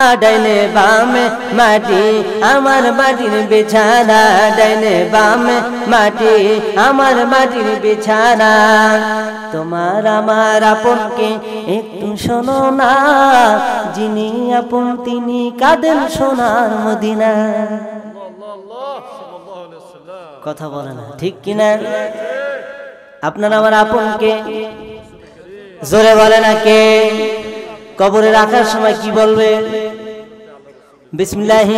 ডাইনে বামে মাটি আমার মাটির বিছানা, ডাইনে বামে মাটি আমার মাটির বিছানা। তোমার আমার আপনকে একটু শোনো না, যিনি আপন তিনি কাঁদেন সোনার মদিনা। কথা বলে না ঠিক কিনা? আপনার আমার আপনকে জোরে বলে না কে? কবরে রাখার সময় কি বলবে? বিসমিল্লাহি।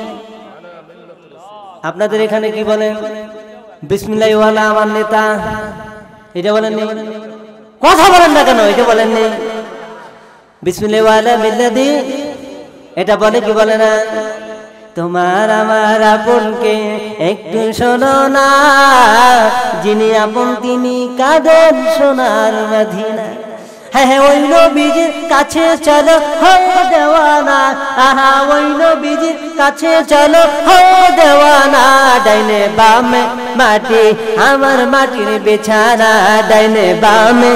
আপনাদের এখানে কি বলেন? বিসমিল্লাহি ওয়ালা আমার নেতা, এটা বলেন নি? কথা বলেন না কেন? এটা বলেন নি? বিসমিল্লাহি ওয়ালা মিল্লাদি, এটা বলে কি বলে না? তোমার আমার আপনকে একটু শোনো না, যিনি আপন তিনি কাঁদেন সোনার মদিনা। হ্যাঁ হ্যাঁ, ওই নবীজির কাছে চলো হয়ে দেওয়ানা, আহা ওই নবীজির কাছে চলো হয়ে দেওয়ানা। ডাইনে বামে মাটি আমার মাটির বিছানা, ডাইনে বামে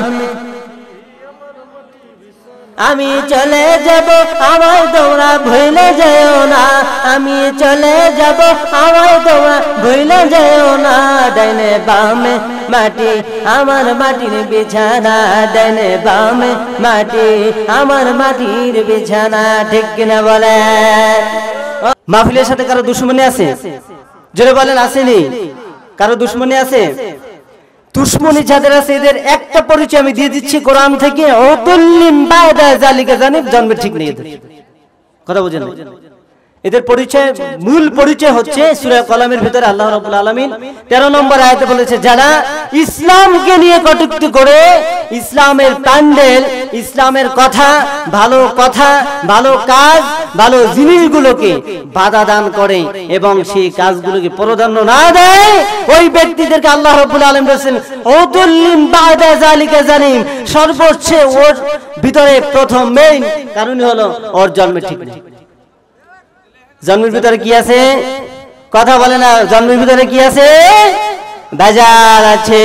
আমি চলে যাব আমায় তোমরা ভুলে যেও না, আমি চলে যাব আমায় তোমরা ভুলে যেও না। ডাইনে বামে মাটি আমার মাটির বিছানা, ডাইনে বামে মাটি আমার মাটির বিছানা। ঠিক কিনা বলেন? মাহফিলের সাথে কারো দুশমনি আছে? জোরে বলেন আসেনি? কারো দুশমনি আছে? দুশমনি যাদের আছে এদের একটা পরিচয় আমি দিয়ে দিচ্ছি কোরআন থেকে, ওতুল্লিম বায়দা জালিকা জানিব, জন্মের ঠিক নেই এদের। কথা বুঝেন? এদের পরিচয়, মূল পরিচয় হচ্ছে সূরা কলামের ভিতরে আল্লাহ রাব্বুল আলামিন 13 নম্বর আয়াতে বলেছে, যারা ইসলামকে নিয়ে কটূক্তি করে, ইসলামের প্যান্ডেল, ইসলামের কথা, ভালো কাজ, ভালো জিনিসগুলোকে বাধা দান করে এবং সেই কাজগুলোকে প্রাধান্য না দেয়, ওই ব্যক্তিদেরকে আল্লাহ রাব্বুল আলামিন বলেছেন ওতুল্লিম বায়দা জালিকা জানিম, সর্বোচ্চ ওর ভিতরে প্রথম মেইন কারণই হলো ওর জন্মের ঠিক নেই। জন্মের ভিতরে কি আছে? কথা বলে না। জন্মের ভিতরে কি আছে? ভেজাল আছে।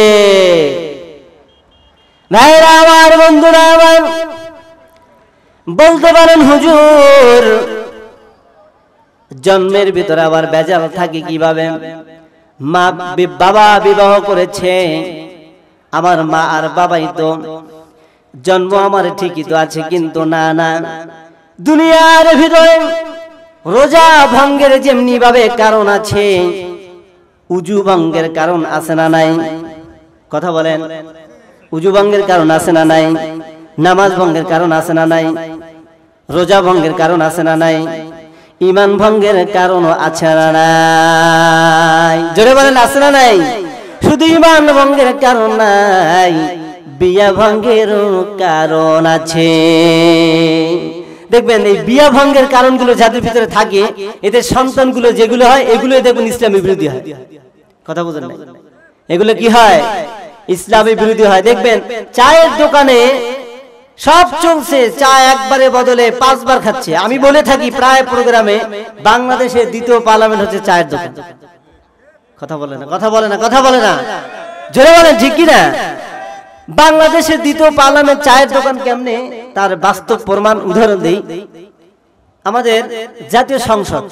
ভাইরা আমার, বন্ধুরা আমার, বলতে পারেন হুজুর জন্মের ভিতরে আবার ভেজাল থাকে কিভাবে? বাবা বিবাহ করেছে, আমার মা আর বাবাই তো জন্ম আমার ঠিকই তো আছে, কিন্তু না না, দুনিয়ার ভিতরে রোজা ভঙ্গের যেমনি ভাবে কারণ আছে, উজু ভঙ্গের কারণ আছে না নাই? কথা বলেন। উজু ভঙ্গের কারণ আছে না নাই? নামাজ ভঙ্গের কারণ আছে না নাই? রোজা ভঙ্গের কারণ আছে না নাই? ঈমান ভঙ্গের কারণ আছে না নাই? জোরে বলেন আছে না নাই? শুধু ঈমান ভঙ্গের কারণ নাই, বিয়া ভঙ্গের কারণ আছে। দেখবেন এই বিয়া ভঙ্গের কারণগুলো যাদের ভিতরে থাকে, এদের সন্তানগুলো যেগুলো হয় এগুলো দেখবেন ইসলামী বিরোধী হয়। কথা বুঝেন না? এগুলো কি হয়? ইসলামী বিরোধী হয়। দেখবেন চায়ের দোকানে সব চলছে, চা একবারে বদলে 5 বার খাচ্ছে। আমি বলে থাকি প্রায় প্রোগ্রামে, বাংলাদেশের দ্বিতীয় পার্লামেন্ট হচ্ছে চায়ের দোকান। কথা বলে না? কথা বলে না? কথা বলে না? জোরে বলেন ঠিক কি না? বাংলাদেশের দ্বিতীয় পার্লামেন্ট চায়ের দোকান কেমনে, তার বাস্তব প্রমাণ উদাহরণ দেই। আমাদের জাতীয় সংসদ,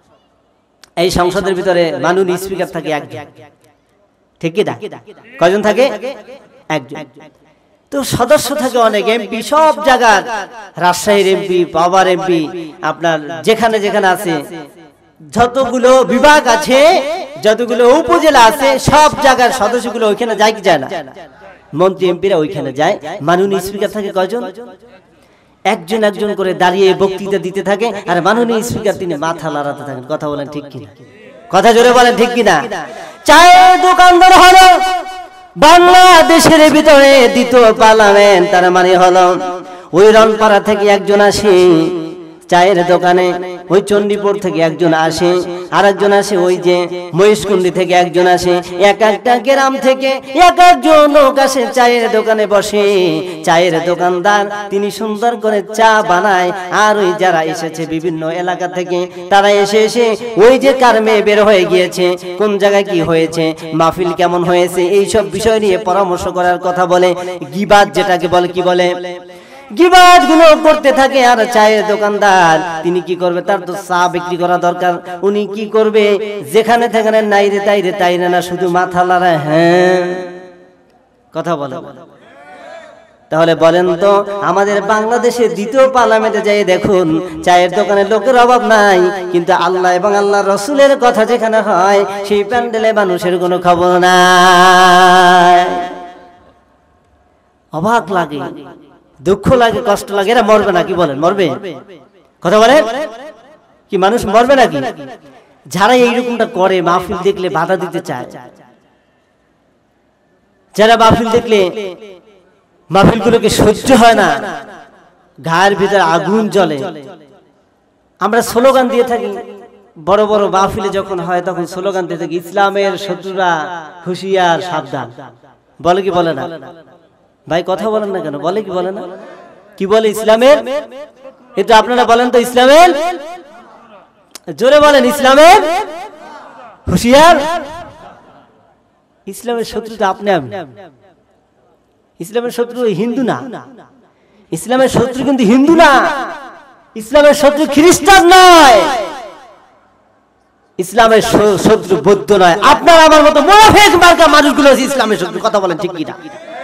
এই সংসদের ভিতরে মাননীয় স্পিকার থাকে একজন, ঠিক কি না? কয়জন থাকে? একজন। তো সদস্য থাকে অনেক, এমপি সব জায়গার, রাজশাহীর এমপি, পাওয়ার এমপি, আপনার যেখানে যেখানে আছে, যতগুলো বিভাগ আছে, যতগুলো উপজেলা আছে, সব জায়গার সদস্যগুলো ওইখানে যায় কি যায় না? মন্ত্রী এমপিরা ওইখানে যায়। মাননীয় স্পিকার থাকে কয়জন? একজন একজন করে দাঁড়িয়ে বক্তৃতা দিতে থাকে, আর মাননীয় স্পিকার তিনি মাথা লড়াতে থাকেন। কথা বলেন ঠিক কিনা? কথা জোরে বলেন ঠিক কিনা? চায়ের দোকানদার হলো বাংলাদেশের ভিতরে দ্বিতীয় পার্লামেন্ট, তার মানে হলো ওই রনপাড়া থেকে একজন আসে চায়ের দোকানে, ওই চণ্ডীপুর থেকে একজন আসে, আর একজন আসে ওই যে মহেশকুন্ডি থেকে একজন আসে, এক একটা গ্রাম থেকে এক একজন লোক আসে চায়ের দোকানে বসে। চায়ের দোকানদার তিনি সুন্দর করে চা বানায়, আর ওই যারা এসেছে বিভিন্ন এলাকা থেকে তারা এসে ওই যে কার মেয়ে বের হয়ে গিয়েছে, কোন জায়গায় কি হয়েছে, মাহফিল কেমন হয়েছে, এইসব বিষয় নিয়ে পরামর্শ করার কথা বলে। গীবাত যেটাকে বলে, কি বলে? গীবত গুলো করতে থাকে। আর চায়ের দোকানদার তিনি কি করবে, তার তো চা বিক্রি করা দরকার, উনি কি করবে, যেখানে সেখানে নাই রে তাই রে তাই রে না, শুধু মাথা লড়ায় হ্যাঁ কথা বলে। তাহলে বলেন তো আমাদের বাংলাদেশের দ্বিতীয় পার্লামেন্টে যাই দেখুন, চায়ের দোকানে লোকের অভাব নাই, কিন্তু আল্লাহ এবং আল্লাহ রসুলের কথা যেখানে হয় সেই প্যান্ডেলে মানুষের কোনো খবর নাই। অবাক লাগে, দুঃখ লাগে, কষ্ট লাগে। এরা মরবে না কি বলেন? মরবে? কথা বলেন কি মানুষ মরবে নাকি? যারা এইরকমটা করে, মাহফিল দেখলে বাধা দিতে চায়, যারা মাহফিল দেখলে মাহফিলগুলোকে সহ্য হয় না, গায়ের ভিতরে আগুন জ্বলে। আমরা স্লোগান দিয়ে থাকি, বড় বড় মাহফিলে যখন হয় তখন স্লোগান দিয়ে থাকি, ইসলামের শত্রুরা হুঁশিয়ার সাবধান। বলে কি বলে না? ভাই কথা বলেন না কেন? বলে কি বলে না? কি বলে ইসলামের? এটা আপনারা বলেন তো, ইসলামের জোরে বলেন, ইসলামের হুঁশিয়ার। ইসলামের শত্রু তো আপনি আমি। ইসলামের শত্রু হিন্দু না, ইসলামের শত্রু কিন্তু হিন্দু না, ইসলামের শত্রু খ্রিস্টান নয়, ইসলামের শত্রু বৌদ্ধ নয়। আপনার আমার মতো মুনাফিক মার্কা মানুষগুলো ইসলামের শত্রু। কথা বলেন ঠিক কিনা?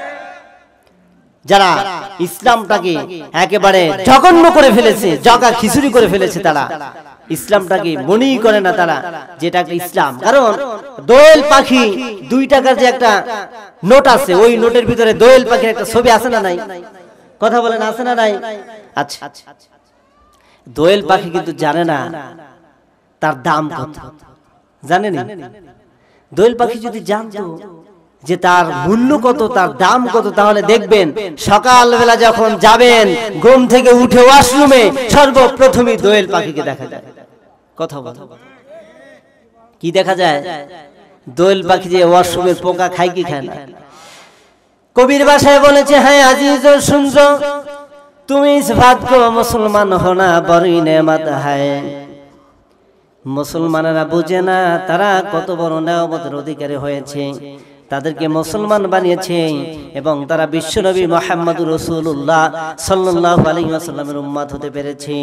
যারা ইসলামটাকে একেবারে জঘন্য করে ফেলেছে, জগা খিচুড়ি করে ফেলেছে, তারা ইসলামটাকে মনেই করে না তারা যেটা একটা ইসলাম। কারণ দোয়েল পাখি 2 টাকার যে একটা নোট আছে, ওই নোটের ভিতরে দোয়েল পাখির একটা ছবি আছে না নাই? কথা বলেন আছে না নাই? আচ্ছা, দোয়েল পাখি কিন্তু জানে না তার দাম কত, জানেন? দোয়েল পাখি যদি জানতো যে তার মূল্য কত, তার দাম কত, তাহলে দেখবেন সকালবেলা যখন যাবেন ঘুম থেকে উঠে ওয়াশরুমে সর্বপ্রথমই দোয়েল পাখিকে দেখা যায়। কথা বল, কি দেখা যায়? দোয়েল পাখি যে ওয়াশরুমের পোকা খায় কি খায় না? কবির ভাষায় বলেছে, হ্যাঁ আজিজ শুনছ তুমি ইসবাত কো মুসলমান হোনা বড়ই নেমত হয়। মুসলমানেরা বুঝে না তারা কত বড় নেয়ামতের অধিকারী হয়েছে, তাদেরকে মুসলমান বানিয়েছে এবং তারা বিশ্বনবী মুহাম্মদুর রাসূলুল্লাহ সাল্লাল্লাহু আলাইহি ওয়াসাল্লামের উম্মত হতে পেরেছে।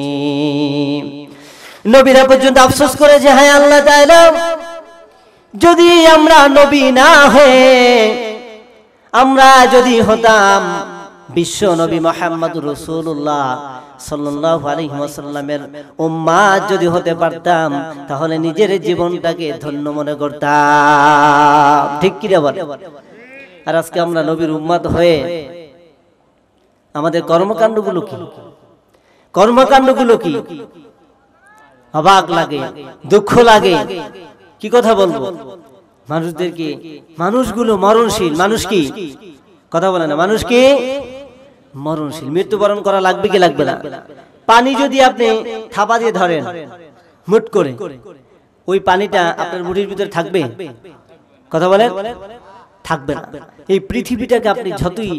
নবীরা পর্যন্ত আফসোস করে যে হ্যাঁ আল্লাহ তাআলা, যদি আমরা নবী না হয়ে আমরা যদি হতাম বিশ্ব নবী মুহাম্মদুর রাসূলুল্লাহ সাল্লাল্লাহু আলাইহি ওয়াসাল্লামের উম্মত যদি হতে পারতাম, তাহলে নিজের জীবনটাকে ধন্য মনে করতাম। ঠিক কি রে বল? আর আজকে আমরা নবীর উম্মত হয়ে আমাদের কর্মকাণ্ডগুলো কি? কর্মকাণ্ডগুলো কি? অবাক লাগে, দুঃখ লাগে। কি কথা বলবো? মানুষদেরকে, মানুষগুলো মরণশীল। মানুষ কি? কথা বলে না, মানুষ কি? মরণশীল। মৃত্যুবরণ করা লাগবে কি লাগবে না? পানি যদি আপনি থাবা দিয়ে ধরেন মুট করে, ওই পানিটা আপনার মুঠির ভিতরে থাকবে? কথা বলেন, থাকবে না। এই পৃথিবীটাকে আপনি যতই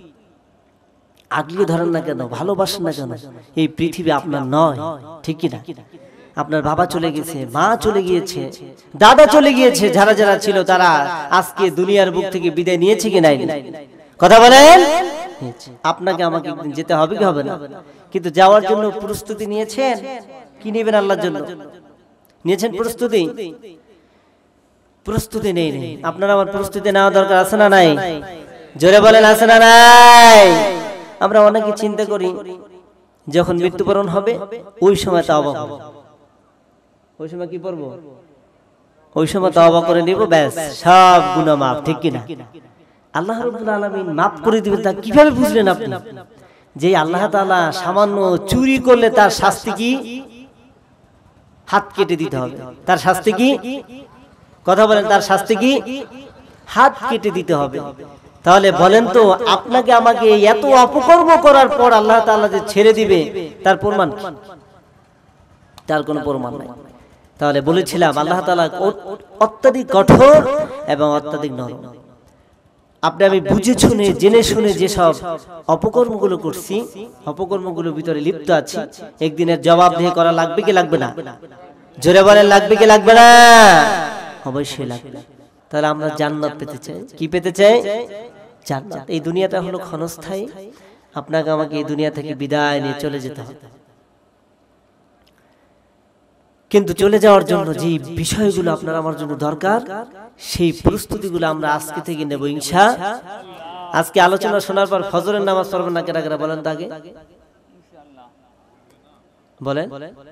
আগলে ধরেন না কেন, ভালোবাসেন না কেন, এই পৃথিবী আপনার নয়। ঠিক কি না? আপনার বাবা চলে গেছে, মা চলে গিয়েছে, দাদা চলে গিয়েছে, যারা যারা ছিল তারা আজকে দুনিয়ার বুক থেকে বিদায় নিয়েছে কি নাই? কথা বলেন। আপনাকে আমাকে যেতে হবে কি হবে না? কিন্তু যাওয়ার জন্য প্রস্তুতি নিয়েছেন কি? নেবেন আল্লাহর জন্য? নিয়েছেন প্রস্তুতি? প্রস্তুতি নেই। আপনার আমার প্রস্তুতি নেওয়া দরকার আছে না নাই? জোরে বলেন আছে না নাই? আমরা অনেকে চিন্তা করি যখন মৃত্যুবরণ হবে ওই সময় তাওবা করব। ওই সময় কি করব? ওই সময় তাওবা করে নিব, ব্যাস সব গুনাহ মাফ। ঠিক কি না? আল্লাহ রাব্বুল আলামিন মাফ করে দিবেন। তা কিভাবে বুঝলেন আপনি? যে আল্লাহ তাআলা সামান্য চুরি করলে তার শাস্তি কি? হাত কেটে দিতে হবে। তার শাস্তি কি? কথা বলেন, তার শাস্তি কি? হাত কেটে দিতে হবে। তাহলে বলেন তো, আপনাকে আমাকে এত অপকর্ম করার পর আল্লাহ তাআলা যে ছেড়ে দিবে, তার প্রমাণ কি? তার কোনো প্রমাণ নাই। তাহলে বলেছিলাম আল্লাহ তাআলা অত্যাধিক কঠোর এবং অত্যাধিক নরম। আপনি আমি বুঝে শুনে জেনে শুনে যেসব অপকর্মগুলো করছি, অপকর্মগুলোর ভিতরে লিপ্ত আছি, একদিনের জবাবদিহি করা লাগবে কি লাগবে না? জোরে বলেন, লাগবে কি লাগবে না? অবশ্যই লাগবে। তাহলে আমরা জান্নাত পেতে চাই। কি পেতে চাই? জান্নাত। এই দুনিয়াটা হলো ক্ষণস্থায়ী, আপনাকে আমাকে এই দুনিয়া থেকে বিদায় নিয়ে চলে যেতে হবে। কিন্তু চলে যাওয়ার জন্য যে বিষয়গুলো আপনার আমার জন্য দরকার, সেই প্রস্তুতিগুলো আমরা আজকে থেকে নেব ইনশাআল্লাহ। আজকে আলোচনা শোনার পর ফজরের নামাজ পড়বেন না কেরা কেরা বলেন তো আগে বলেন।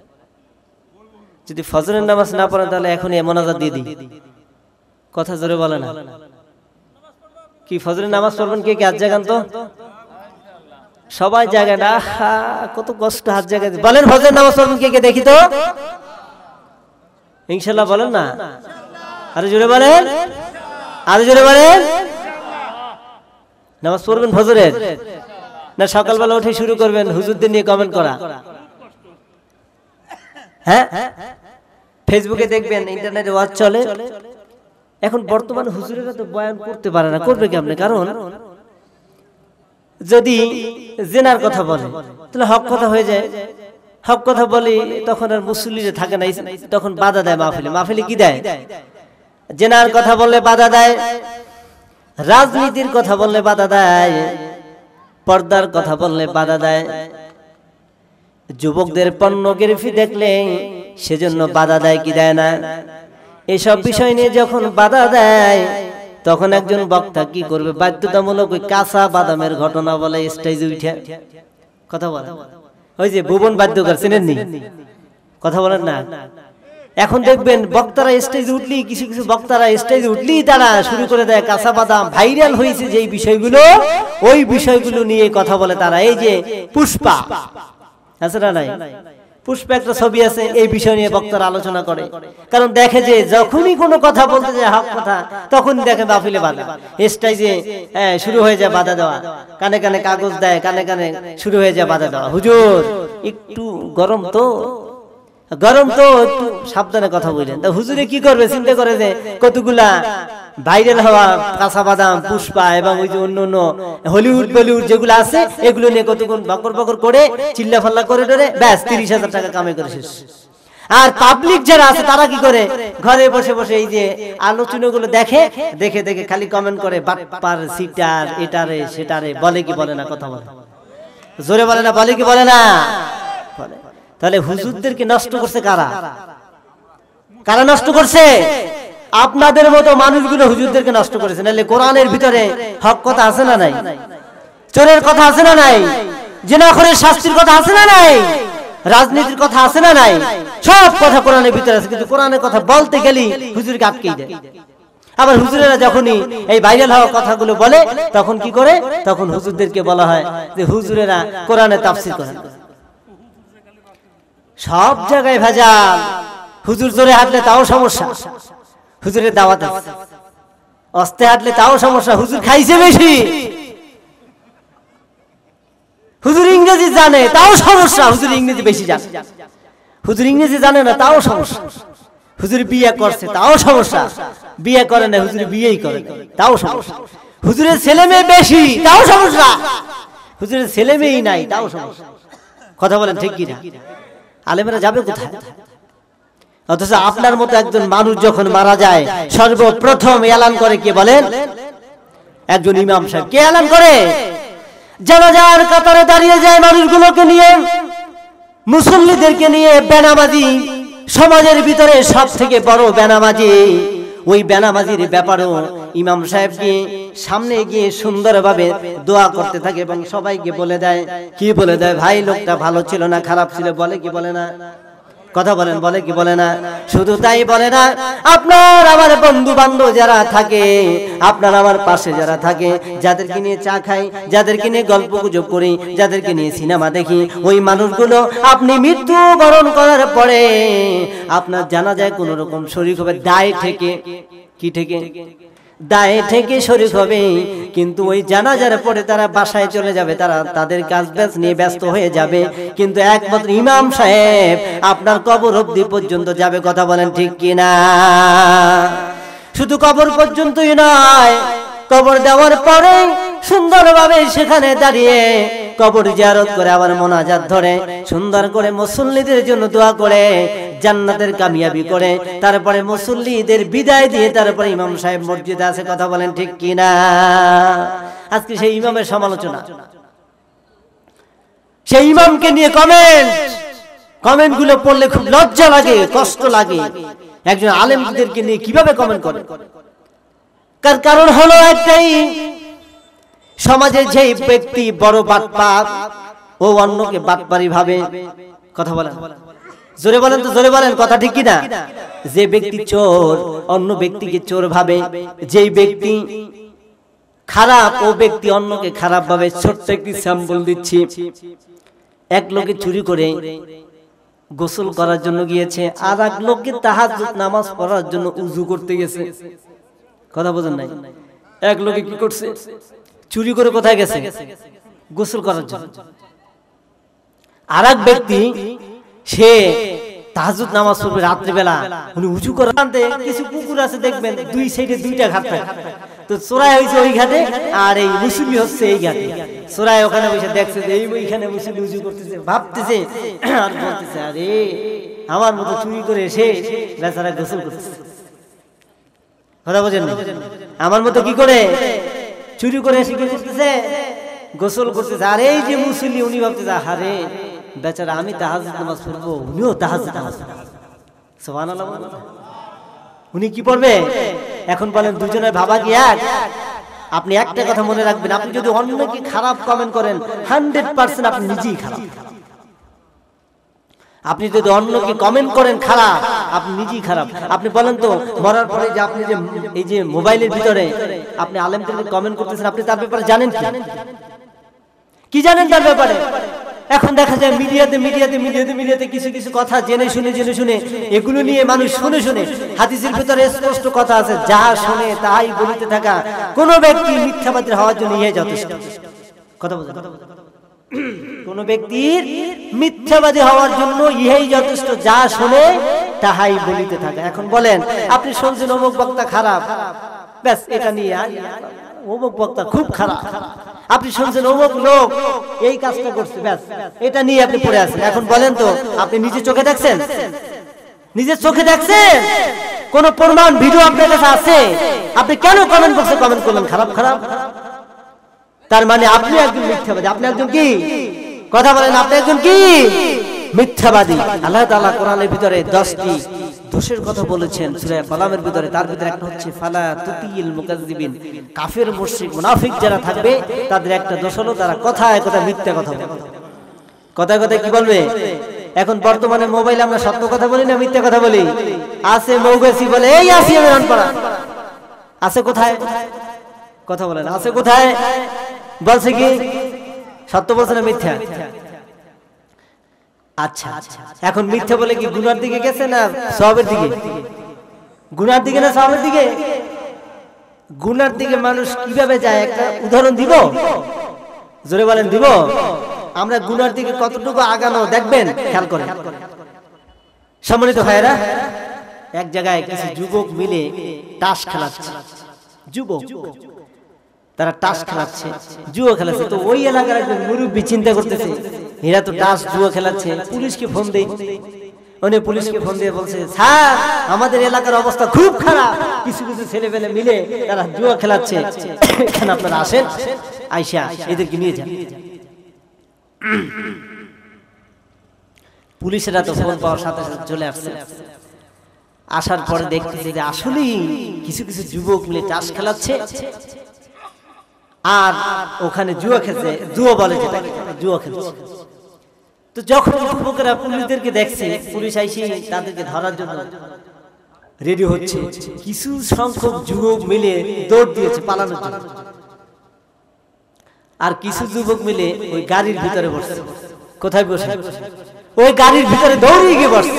যদি ফজরের নামাজ না পড়েন তাহলে এখনই মোনাজাত দিয়ে দিই, কথা জোরে বলে না। কি ফজরের নামাজ পড়বেন কে কে? হাত জাগান তো, সবাই জায়গা না, কত কষ্ট, হাত জায়গা বলেন। ফজরের নামাজ পড়বেন কে কে দেখি তো, ইনশাআল্লাহ বলেন না, আরো জোরে বলেন, আরো জোরে বলেন। নামাজ পড়বেন ফজরের না সকালবেলা উঠে শুরু করবেন হুজুরদের নিয়ে কমেন্ট করা? হ্যাঁ, ফেসবুকে দেখবেন, ইন্টারনেটে ওয়াজ চলে। এখন বর্তমান হুজুরেরা তো বয়ান করতে পারে না, করবে কেমনে? কারণ যদি জেনার কথা বলে তাহলে হক কথা হয়ে যায়, হক কথা বলি তখন আর মুসল্লিরা থাকে না, তখন বাধা দেয় মাহফিলে। মাহফিলে কি দেয়? জেনার কথা বললে বাধা দেয়, রাজনীতির কথা বললে বাধা দেয়, পর্দার কথা বললে বাধা দেয়, যুবকদের পর্নোগ্রাফি দেখলে সেজন্য বাধা দেয় কি দেয় না? এসব বিষয় নিয়ে যখন বাধা দেয় তখন একজন বক্তা কি করবে? বাধ্যতামূলক ওই কাঁচা বাদামের ঘটনা বলে স্টেজে উঠে কথা বলে। ওই যে ভুবন বাদ্যকর চেনেননি? কথা বলেন না। এখন দেখবেন বক্তারা স্টেজে উঠলি, কিছু কিছু বক্তারা স্টেজে উঠলি তারা শুরু করে দেয় কাঁচা বাদাম। ভাইরাল হয়েছে যেই বিষয়গুলো, ওই বিষয়গুলো নিয়ে কথা বলে তারা। এই যে পুষ্পা আছে না নাই, পুষ্পা একটা ছবি আছে, এই বিষয় নিয়ে বক্তারা আলোচনা করে। কারণ দেখে যে যখনই কোনো কথা বলতে যায় হক কথা, তখন দেখে মাহফিলে বাধা, স্টেজে শুরু হয়ে যায় বাধা দেওয়া, কানে কানে কাগজ দেয়, কানে কানে শুরু হয়ে যায় বাধা দেওয়া। হুজুর একটু গরম তো, গরম তো, একটু সাবধানে কথা বললেন। তা হুজুরে কি করবে? চিন্তা করে যে কতগুলা ভাইরাল হওয়া কাঁচা বাদাম, পুষ্পা এবং ওই যে অন্য অন্য হলিউড বলিউড যেগুলো আছে এগুলো নিয়ে কতক্ষণ বকর বকর করে চিল্লা ফাল্লা করে ধরে ব্যাস 30,000 টাকা কামাই করে শেষ। আর পাবলিক যারা আছে তারা কি করে? ঘরে বসে বসে এই যে আলোচনাগুলো দেখে, দেখে দেখে খালি কমেন্ট করে বাটপার, সিটার, এটারে সেটারে, বলে কি বলে না? কথা বলে জোরে বলে না, বলে কি বলে না? বলে। তাহলে হুজুরদেরকে নষ্ট করছে কারা? কারা নষ্ট করছে? আপনাদের মতো মানুষগুলো হুজুরদেরকে নষ্ট করেছে। নাহলে কোরআনের ভিতরে হক কথা আছে না নাই? চোরের কথা আছে না নাই? জিনাখোরের শাস্তির কথা আছে না নাই? রাজনীতির কথা আছে না নাই? সব কথা কোরআনের ভিতরে আছে, কিন্তু কোরআনের কথা বলতে গেলি হুজুরকে আটকেই দেয়। আবার হুজুরেরা যখনই এই ভাইরাল হওয়া কথাগুলো বলে তখন কি করে? তখন হুজুরদেরকে বলা হয় যে হুজুরেরা কোরআনে তাফসীর করেন। সব জায়গায় ভেজাল। হুজুর জোরে হাঁটলে তাও সমস্যা, হুজুরের দাওয়াত আছে। অস্তে হাঁটলে তাও সমস্যা, হুজুর খাইছে বেশি। হুজুর ইংরেজি জানে তাও সমস্যা, হুজুর ইংরেজি বেশি জানে। হুজুর ইংরেজি জানে না তাও সমস্যা। হুজুর বিয়ে করছে তাও সমস্যা, বিয়ে করে না, হুজুর বিয়েই করে তাও সমস্যা। হুজুরের ছেলে মেয়ে বেশি তাও সমস্যা, হুজুরের ছেলে মেয়েই নাই তাও সমস্যা। কথা বলেন ঠিক কিনা? আলেমেরা যাবে কোথায়? অথচ আপনার মতো একজন মানুষ যখন মারা যায় সর্বপ্রথম এলান করে কে বলেন? একজন ইমাম সাহেব। কে এলান করে? জানাজার কাতারে দাঁড়িয়ে যায় মানুষগুলোকে নিয়ে, মুসল্লিদেরকে নিয়ে। বেনামাজি সমাজের ভিতরে সব থেকে বড় বেনামাজি। ওই বেনামাজির ব্যাপারেও ইমাম সাহেবকে সামনে গিয়ে সুন্দরভাবে দোয়া করতে থাকে এবং সবাইকে বলে দেয়। কি বলে দেয়? ভাই লোকটা ভালো ছিল না, খারাপ ছিল, বলে কি বলে না? কথা বলেন, বলে কি বলে না? শুধু তাই বলে না, আপনার আমার বন্ধু বান্ধব যারা থাকে, আপনার আমার পাশে যারা থাকে, যাদেরকে নিয়ে চা খাই, যাদেরকে নিয়ে গল্প গুজব করি, যাদেরকে নিয়ে সিনেমা দেখি, ওই মানুষগুলো আপনি মৃত্যু বরণ করার পরে আপনার জানাজায় কোন রকম শরীক হবে, দায় থেকে। কি থেকে? দায় থেকে শরীক হবে। কিন্তু ওই জানাজার পরে তারা বাসায় চলে যাবে, তারা তাদের কাজ বাজ নিয়ে ব্যস্ত হয়ে যাবে, কিন্তু একমাত্র ইমাম সাহেব আপনার কবর অবধি পর্যন্ত যাবে। কথা বলেন ঠিক কিনা? শুধু কবর পর্যন্তই নয়, কবর দেওয়ার পরে সুন্দরভাবে সেখানে দাঁড়িয়ে কবর জিয়ারত করে আবার মোনাজাত ধরে সুন্দর করে মুসল্লিদের জন্য দোয়া করে জান্নাতের কামিয়াবি করে, তারপরে মুসল্লিদের বিদায় দিয়ে তারপরে ইমাম সাহেব মসজিদে আছে। কথা বলেন ঠিক কিনা? আজকে সেই ইমামের সমালোচনা। সেই ইমামকে নিয়ে কমেন্ট গুলো পড়লে খুব লজ্জা লাগে, কষ্ট লাগে। একজন আলেমদেরকে নিয়ে কিভাবে কমেন্ট করে? কারণ হলো একটাই, সমাজে যে ব্যক্তি বড় বাটপার ও অন্যকে বাটপারি ভাবে। কথা বলেন, জোরে বলেন তো, জোরে বলেন, কথা ঠিক কিনা? যে ব্যক্তি চোর অন্য ব্যক্তিকে চোর ভাবে, যেই ব্যক্তি খারাপ ও ব্যক্তি অন্যকে খারাপ ভাবে। ছোট্ট একটি স্যাম্পল দিচ্ছি। এক লোকে চুরি করে গোসল করার জন্য গিয়েছে, আর এক লোককে তাহাজ্জুদ নামাজ পড়ার জন্য উযু করতে গেছে। কথা বোঝেন নাই? এক লোকে কি করছে? চুরি করে কোথায় গেছে? গোসল করার জন্য। আর এক ব্যক্তি সে তাহাজ্জুদ নামাজ পড়বে রাত্রিবেলা, উনি উযু করার কিছু পুকুর আছে দেখবেন, দুই সাইডে দুইটা ঘাট থাকে। তো চোরাই হয়েছে ওই ঘাটে, আর এই মুসল্লি হচ্ছে এই ঘাটে। চোরাই ওখানে বসে দেখছে যে এইখানে মুসল্লি উযু করতেছে, ভাবতেছে আর বলতেছে, আরে আমার মতো চুরি করে এসে বেচারা গোসল করতেছে। কথা বোঝেন না? আমার মতো কি করে চুরি করে এসে কি করতেছে? গোসল করতেছে। আর এই যে মুসল্লি, উনি ভাবতেছে, আরে বেচারা আমি তাহাজ্জুদ নামাজ পড়বো, উনিও তাহাজ্জুদ নামাজ পড়বে। সুবহানাল্লাহ। উনি কি পড়বে? এখন বলেন দুজনের ভাবা কি এক? আপনি একটা কথা মনে রাখবেন, আপনি যদি অন্যকে খারাপ কমেন্ট করেন 100% আপনি নিজেই খারাপ। আপনি যদি অন্যকে কমেন্ট করেন খারাপ, আপনি নিজেই খারাপ। আপনি বলেন তো, মরার পরে যে আপনি যে এই যে মোবাইলের ভিতরে আপনি আলেমদেরকে কমেন্ট করতেছেন, আপনি তার ব্যাপারে জানেন কি জানেন তার ব্যাপারে? এখন দেখা যায় মিডিয়াতে কিছু কথা জেনে শুনে এগুলো নিয়ে মানুষ শুনে হাদিসের ভিতরে স্পষ্ট কথা আছে, যা শুনে তাই বলিতে থাকা কোন ব্যক্তি মিথ্যাবাদী হওয়ার জন্য ইহে যথেষ্ট। কথা বলেন, কোন ব্যক্তির মিথ্যাবাদী হওয়ার জন্য ইহেই যথেষ্ট, যা শুনে তাহাই বলিতে থাকা। এখন বলেন, আপনি শুনছেন অমুক বক্তা খারাপ, ব্যাস এটা নিয়ে অমুক বক্তা খুব খারাপ। আপনি শুনছেন অমুক লোক এই কাজটা করছে, ব্যাস এটা নিয়ে আপনি পড়ে আছেন। এখন বলেন তো, আপনি নিজের চোখে দেখছেন? নিজের চোখে দেখছেন? কোন প্রমাণ ভিডিও আপনার কাছে আছে? আপনি কেন কমেন্ট বক্সে কমেন্ট করলেন খারাপ? তার মানে আপনি একজন মিথ্যাবাদী। আপনি একজন কি? কথা বলেন, আপনি একজন কি? মিথ্যাবাদী। আল্লাহ তাআলা কোরআনের ভিতরে 10টি দোষের কথা বলেছেন সূরা কালামের ভিতরে। তার ভিতরে একটা হচ্ছে ফালা তুতিল মুকাজ্জিবিন। কাফের, মুশরিক, মুনাফিক যারা থাকবে তাদের একটা দোষ হলো তারা কথায় মিথ্যা কথা বলবে। কথায় কি বলবে? এখন বর্তমানে মোবাইলে আমরা সত্য কথা বলি না মিথ্যা কথা বলি? আছে মৌগাছি বলে, এই আসি আমি রান পড়া। আছে কোথায়? কথা বলেন, আছে কোথায়? বলছে কি সত্য বলছে না মিথ্যা? আচ্ছা, এখন মিথ্যা বলে কি গুনার দিকে গেছে না সওয়াবের দিকে? গুনার দিকে না সওয়াবের দিকে? গুনার দিকে মানুষ কিভাবে যায় একটা উদাহরণ দিব? জোরে বলেন, দিব? আমরা গুনার দিকে কতটুকু আগানো দেখবেন, খেয়াল করেন। সম্মানিত ভাইরা, এক জায়গায় কিছু যুবক মিলে তাস খেলাচ্ছে। যুবক তারা তাস খেলাচ্ছে, জুয়া খেলাচ্ছে। তো ওই এলাকার একজন মুরব্বী চিন্তা করতেছে, এরা তো তাস জুয়া খেলাচ্ছে, পুলিশকে ফোন দেই। উনি পুলিশকে ফোন দিয়ে বলছে, স্যার আমাদের এলাকার অবস্থা খুব খারাপ, কিছু ছেলেপেলে মিলে তারা জুয়া খেলাচ্ছে, এখানে আপনারা আসেন, আইসা এদেরকে নিয়ে যান। পুলিশেরা তো ফোন পাওয়ার সাথে সাথে চলে আসছে। আসার পরে দেখতেছে যে আসলেই কিছু যুবক মিলে তাস খেলাচ্ছে, আর ওখানে জুয়া খেলছে, জুয়া বলে যেটা, জুয়া খেলছে। তো যখন যুবকেরা পুলিশদেরকে দেখছে, পুলিশ আইসে তাদেরকে ধরার জন্য রেডি হচ্ছে, কিছু সংখ্যক যুবক মিলে দৌড় দিয়েছে পালানোর জন্য, আর কিছু যুবক মিলে ওই গাড়ির ভিতরে বসছে। কোথায় বসে? ওই গাড়ির ভিতরে দৌড়িয়ে গিয়ে বসছে।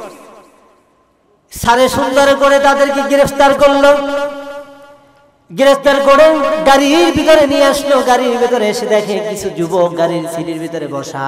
সারে সুন্দর করে তাদেরকে গ্রেফতার করলো। গ্রেফতার করে গাড়ির ভিতরে নিয়ে আসলো। গাড়ির ভিতরে এসে দেখে কিছু যুবক গাড়ির সিটের ভিতরে বসা।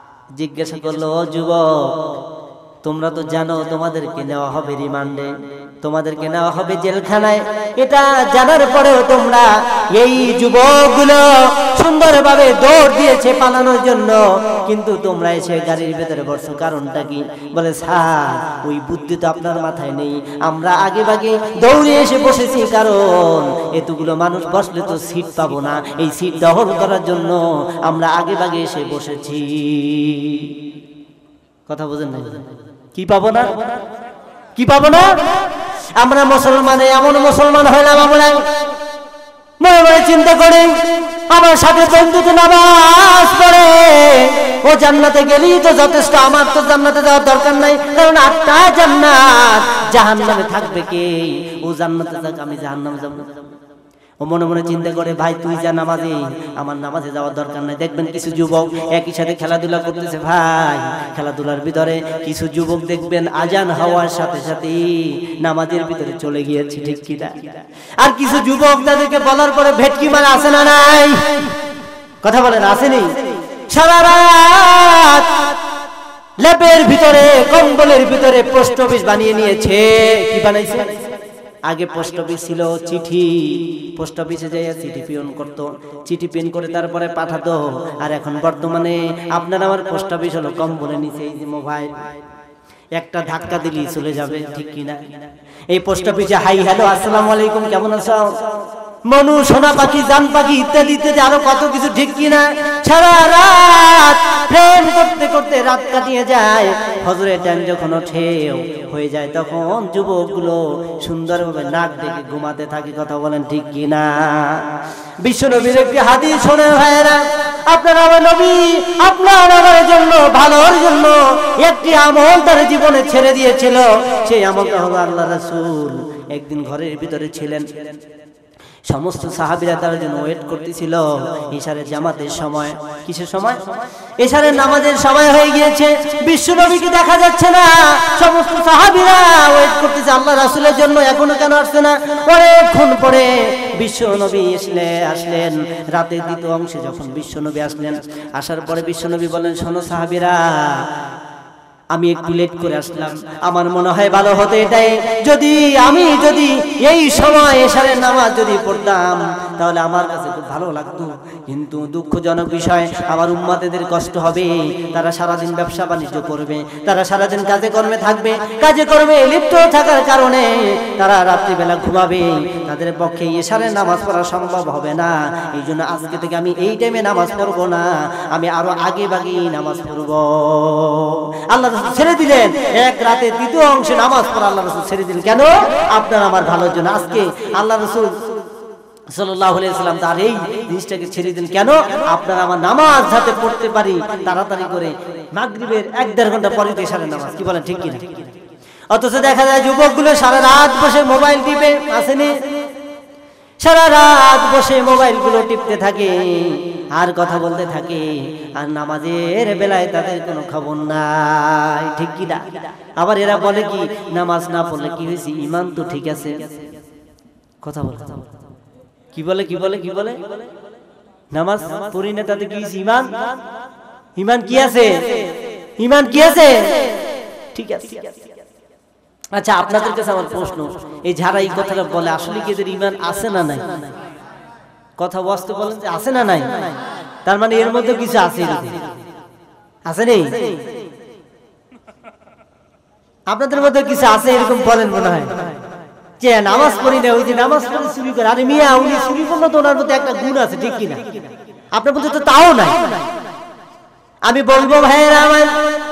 জিজ্ঞাসা করলো, ও যুবক, তোমরা তো জানো তোমাদেরকে নেওয়া হবে রিমান্ডে, তোমাদেরকে নেওয়া হবে জেলখানায়। এটা জানার পরেও তোমরা, এই যুবকগুলো সুন্দরভাবে দৌড় দিয়েছে পালানোর জন্য, কিন্তু তোমরা এসে গাড়ির ভেতরে বসছো, কারণটা কি? বলে স্যার ওই বুদ্ধি তো আপনার মাথায় নেই, আমরা আগে ভাগে দৌড়ে এসে বসেছি, কারণ এতগুলো মানুষ বসলে তো সিট পাবো না, এই সিট দখল করার জন্য আমরা আগে ভাগে এসে বসেছি। কথা বোঝেন না? কি পাবো না? কি পাবো না? আমরা মুসলমানে এমন মুসলমান হইলাম, আমরা মনে মনে চিন্তা করি আমার সাথে বন্ধু তো নামাজ পড়ে, ও জান্নাতে গেলেই তো যথেষ্ট, আমার তো জান্নাতে যাওয়ার দরকার নাই, কারণ 8টা জান্নাত, জাহান্নামে থাকবে কে? ও জান্নাতে যাক, আমি জাহান্নামে যাব। ও মনে মনে চিন্তা করে ভাই তুই যা নামাজে, আমার নামাজে যাওয়ার দরকার নাই। দেখবেন কিছু যুবক একই সাথে খেলাধুলা করতেছে, ভাই খেলাধুলার ভিতরে কিছু যুবক দেখবেন আজান হওয়ার সাথে সাথে নামাজের ভিতরে চলে গিয়েছে, ঠিক কি না? আর কিছু যুবক তাদেরকে বলার পরে ভেটকি মারা, আছে না নাই? কথা বলেন, আসেনি? সারা রাত লেপের ভিতরে কম্বলের ভিতরে পোস্ট অফিস বানিয়ে নিয়েছে। কি বানাইছে? আগে পোস্ট অফিস ছিল চিঠি, পোস্ট অফিসে যাইয়া চিঠি পিয়ন করতো, চিঠি পিন করে তারপরে পাঠাতো। আর এখন বর্তমানে আপনার আমার পোস্ট অফিস হলো কম্বলে নিচে, এই যে মোবাইল, একটা ধাক্কা দিলেই চলে যাবে, ঠিক কিনা? এই পোস্ট অফিসে হাই হ্যালো আসসালামু আলাইকুম কেমন আছো, মনু সোনা পাখি জান পাখি ইত্যাদি ইত্যাদি আরো কত কিছু, ঠিক কিনা? সারা রাত প্রেম করতে করতে রাত কাটিয়ে যায়, ফজরের টাইম যখন ওঠে হয়ে যায়, তখন যুবকগুলো সুন্দরভাবে নাক ডেকে ঘুমাতে থাকে। কথা বলেন, ঠিক কিনা? বিশ্বনবীর একটি হাদিস শোনেন ভাইয়েরা, আপনার আমার নবী আপনার আমার জন্য, ভালোর জন্য একটি আমল তার জীবনে ছেড়ে দিয়েছিল। সেই আমলটা হলো আল্লাহ রাসূল একদিন ঘরের ভিতরে ছিলেন, সমস্ত সাহাবীরা তার জন্য ওয়েট করতেছিল ইশারের জামাতের সময়। কিসের সময়? ইশারের নামাজের সময় হয়ে গিয়েছে, বিশ্বনবীকে দেখা যাচ্ছে না, সমস্ত সাহাবীরা ওয়েট করতেছে আল্লাহ রাসূলের জন্য, এখনো কেন আসছে না? অনেকক্ষণ পরে বিশ্বনবী আসলেন। রাতের দ্বিতীয় অংশে যখন বিশ্বনবী আসলেন, আসার পরে বিশ্বনবী বলেন, শোনো সাহাবীরা, আমি একটু লেট করে আসলাম, আমার মনে হয় ভালো হতো এটাই, আমি যদি এই সময় এশারের নামাজ যদি পড়তাম তাহলে আমার কাছে খুব ভালো লাগতো। কিন্তু দুঃখজনক বিষয়, আমার উম্মতেদের কষ্ট হবে, তারা সারাদিন ব্যবসা বাণিজ্য করবে, তারা সারাদিন কাজে কর্মে থাকবে, কাজে কর্মে লিপ্ত থাকার কারণে তারা রাত্রিবেলা ঘুমাবে, তাদের পক্ষে এশারের নামাজ পড়া সম্ভব হবে না। এই জন্য আজকে থেকে আমি এই টাইমে নামাজ পড়বো না, আমি আরো আগে ভাগেই নামাজ পড়বো। আল্লাহ ছেড়ে দিলেন এক রাতে দ্বিতীয় অংশে নামাজ পড়া, আল্লাহ রাসূল ছেড়ে দিলেন কেন? আপনার আমার ভালোর জন্য। আজকে আল্লাহ রাসূল সাল্লাল্লাহু আলাইহি ওয়াসাল্লাম তার এই জিনিসটাকে ছেড়ে দিলেন কেন? আপনার আমার নামাজ যাতে পড়তে পারি তাড়াতাড়ি করে, মাগরিবের 1-1.5 ঘন্টা পরে এশারের নামাজ। কি বলেন, ঠিক কি না? অথচ দেখা যায় যুবকগুলো সারা রাত বসে মোবাইল টিপে, আসেনি? সারা রাত বসে মোবাইলগুলো টিপতে থাকে আর কথা বলতে থাকে, আর নামাজের বেলায় তাদের কোনো খবর নাই, ঠিক কি না? আবার এরা বলে কি, নামাজ না পড়লে কি হয়েছে, ঈমান তো ঠিক আছে। কথা বলে কি বলে, কি বলে, কি বলে, নামাজ পড়ি না তাতে কি হয়েছে, ঈমান, ঈমান কি আছে, ঈমান কি আছে, ঠিক আছে। আচ্ছা, আপনাদের কাছে আমার প্রশ্ন, এই যারা এই কথাটা বলে আসলে কি এদের ঈমান আছে না নাই? কথা বলতে বলেন যে আছে না নাই, তার মানে এর মধ্যে কিছু আছে, আছে নেই? আপনাদের মধ্যে কিছু আছে এরকম বলেন মনে হয়, যে নামাজ পড়ি না, ওই যে নামাজ পড়ে চুরি করে, আরে মিয়া উনি চুরি করলো তো ওনার মধ্যে একটা গুণ আছে, ঠিক কিনা? আপনার মধ্যে তো তাও নাই। আমি বলবো ভাইয়েরা আমার,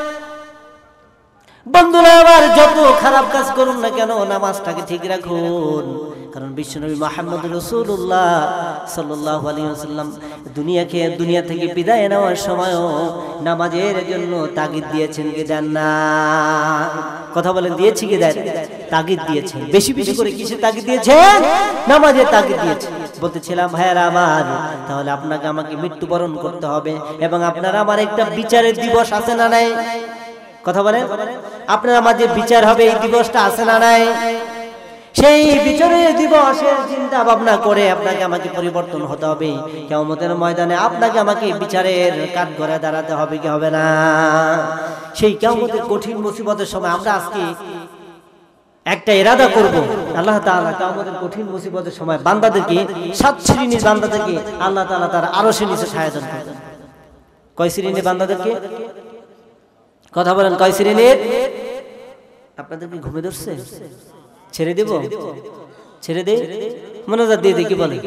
বন্ধুরা আমার, যত খারাপ কাজ করুন না কেন নামাজটাকে ঠিক রাখুন, কারণ বিশ্বনবী মুহাম্মদ রাসূলুল্লাহ সাল্লাল্লাহু আলাইহি ওয়াসাল্লাম দুনিয়া থেকে বিদায় নেওয়ার সময়ও নামাজের জন্য তাগিদ দিয়েছেন কি দেন না? কথা বলেন, দিয়েছি কি দেন? তাগিদ দিয়েছেন, বেশি বেশি করে। কিসের তাগিদ দিয়েছেন? নামাজের তাগিদ দিয়েছেন। বলতেছিলাম ভাইয়েরা আমার, তাহলে আপনাকে আমাকে মৃত্যুবরণ করতে হবে, এবং আপনার আমার একটা বিচারের দিবস আছে না নাই? কথা বলেন, আপনার আমার যে বিচার হবে এই দিবসটা আছে না নাই? সেই বিচারের দিবসের চিন্তা ভাবনা করে আপনাকে আমাকে পরিবর্তন হতে হবে। কিয়ামতের ময়দানে আপনাকে আমাকে বিচারের কাঠগড়ায় দাঁড়াতে হবে কি হবে না? সেই কিয়ামতের কঠিন মুসিবতের সময় আমরা আজকে একটা ইরাদা করব, আল্লাহ তাআলা কিয়ামতের কঠিন মুসিবতের সময় বান্দাদেরকে 7 শ্রেণীর বান্দাদেরকে আল্লাহ তাআলা তার আরশের নিচে ছায়া দান করবেন। কয় শ্রেণীর বান্দাদেরকে? কথা বলেন, কয় শ্রেণীর? আপনাদের কি ঘুমে ধরছে? ছেড়ে দেব? ছেড়ে দে? মনোযোগ দিয়ে দেখি বলে।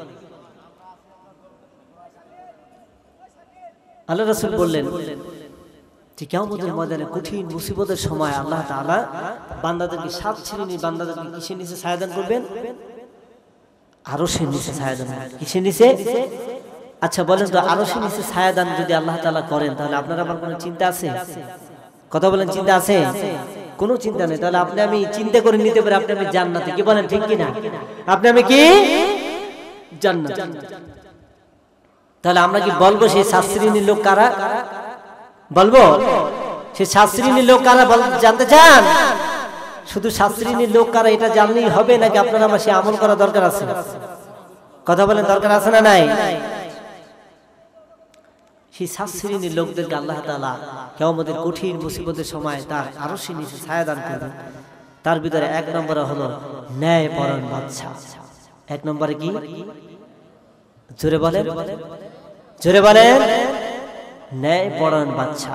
আল্লাহ রাসূল বললেন যে কিয়ামতের ময়দানে কঠিন মুসিবতের সময় আল্লাহ তাআলা বান্দাদেরকে 7 শ্রেণীর বান্দাদেরকে কিসের নিচে ছায়া দান করবেন? আরশের নিচে ছায়া দান। কিসের নিচে? আচ্ছা বলেন তো, আরশের নিচে ছায়া দান যদি আল্লাহ তাআলা করেন তাহলে আপনার আমার কোনো চিন্তা আছে? কথা বলেন, চিন্তা আছে? কোনো চিন্তা নেই। তাহলে আপনি আমি চিন্তা করে নিতে পারি আপনি আমি জান্নাতে। কি বলেন, ঠিক কি না? আপনি আমি কি জান্নাত? তাহলে আমরা কি বলবো সেই 7 শ্রেণীর লোক কারা? বলবো সেই 7 শ্রেণীর লোক কারা জানতে চান? শুধু 7 শ্রেণীর লোক কারা এটা জানলেই হবে নাকি আপনার আমার সে আমল করা দরকার আছে? কথা বলেন, দরকার আছে না নাই? সেই 7 শ্রেণীর লোকদেরকে আল্লাহ তাআলা কিয়ামতের কঠিন মুসিবতের সময় তার আরশের নিচে ছায়া দান করবেন। তার ভিতরে 1 নম্বরে হলো ন্যায়পরায়ণ বাদশা। 1 নম্বরে কি? জোরে বলেন, জোরে বলেন। ন্যায়পরায়ণ বাদশা।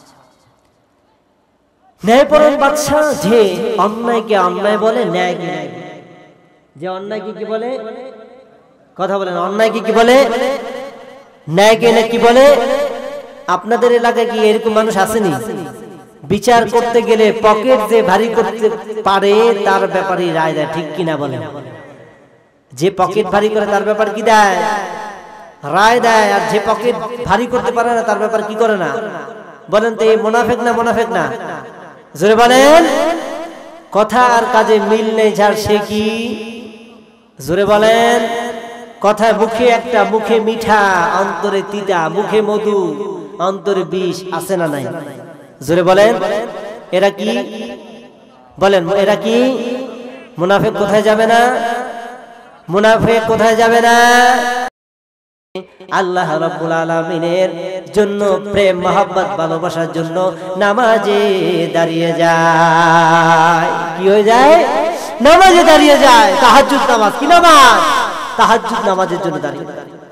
ন্যায়পরায়ণ বাদশা যে অন্যায়কে অন্যায় বলে, ন্যায়কে ন্যায় বলে। যে অন্যায়কে কি বলে? কথা বলেন, অন্যায়কে কি বলে? ন্যায়কে না কি বলে? আপনাদের এলাকায় কি এরকম মানুষ আসেনি? বিচার করতে গেলে পকেট যে ভারী করতে পারে তার ব্যাপারে রায় দেয়, ঠিক কিনা বলেন? যে পকেট ভারী করে তার ব্যাপার কি দেয়? রায় দেয়। আর যে পকেট ভারী করতে পারে না তার ব্যাপার কি করে না? বলেন তো, এই মুনাফিক না মুনাফিক না? জোরে বলেন। কথা আর কাজে মিল নেই যার, সে কি? জোরে বলেন। কথায় মুখে একটা, মুখে মিঠা অন্তরে তিতা, মুখে মধু অন্তরে বিষ, আছে না নাই? জোরে বলেন। এরা কি? বলেন, এরা কি? মুনাফিক কোথায় যাবে না? মুনাফিক কোথায় যাবে না? আল্লাহ রাব্বুল আলামিনের জন্য প্রেম মহব্বত ভালোবাসার জন্য নামাজে দাঁড়িয়ে যায়। কি হয়ে যায়? নামাজে দাঁড়িয়ে যায়। তাহাজ্জুদ নামাজ। কি নামাজ? তাহাজ্জুদ নামাজের জন্য দাঁড়িয়ে।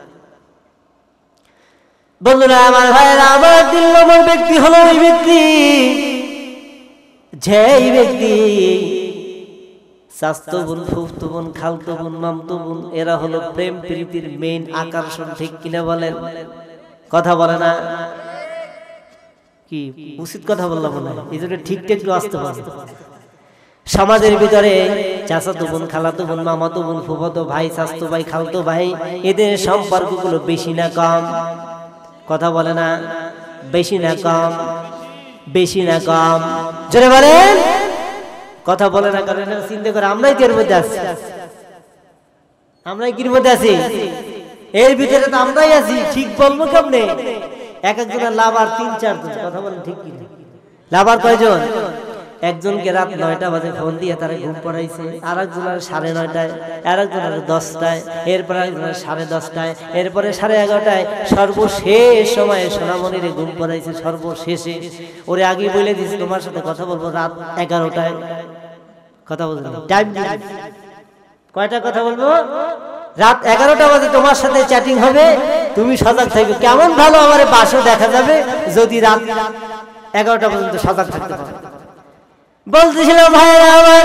বন্ধুরা আমার, ভাইরা আমার, দিল নম্বর ব্যক্তি হলো ওই ব্যক্তি যেই ব্যক্তি স্বাস্থ্য বোন, ফুফতো বোন, খালতো বোন, মামতো বোন, এরা হলো প্রেম প্রীতির মেইন আকর্ষণ, ঠিক কিনা বলেন? কথা বলে না? কি উচিত কথা বললাম না? এই জন্য ঠিকঠাক একটু আসতে হবে। সমাজের ভিতরে চাচাতো বোন, খালাতো বোন, মামাতো বোন, ফুফাতো ভাই, স্বাস্থ্য ভাই, খালতো ভাই, এদের সম্পর্কগুলো বেশি না কম? কথা বলে না? বেশি না কম? বেশি না কম? জোরে বলেন। কথা বলে না, কারণ চিন্তা করে আমরাই কি এর মধ্যে আছি? আমরাই কির মধ্যে আছি? এর ভিতরে তো আমরাই আছি। ঠিক বলবো কেমনে? এক একজনের লাভ আর 3-4 জন। কথা বলেন, ঠিক কি? লাভ আর কয়জন? একজনকে রাত 9টা বাজে ফোন দিয়ে তারা ঘুম পড়াইছে, আর একজনের 9:30টায়, আর একজনের 10টায়, এরপরে একজনের 10:30টায়, এরপরে 11:30টায়, সর্বশেষ সময়ে সোনামণিরে ঘুম পড়াইছে সর্বশেষে। ওরে আগে বলে দিয়েছে তোমার সাথে কথা বলবো রাত 11টায়। কথা বলবো টাইম কয়টা? কথা বলবো রাত 11টা বাজে তোমার সাথে চ্যাটিং হবে। তুমি সজাগ থাকবে। কেমন ভালো আমার বাসও দেখা যাবে যদি রাত 11টা পর্যন্ত সজাগ থাকতে পারো। বলতেছিল ভাইরা আমার,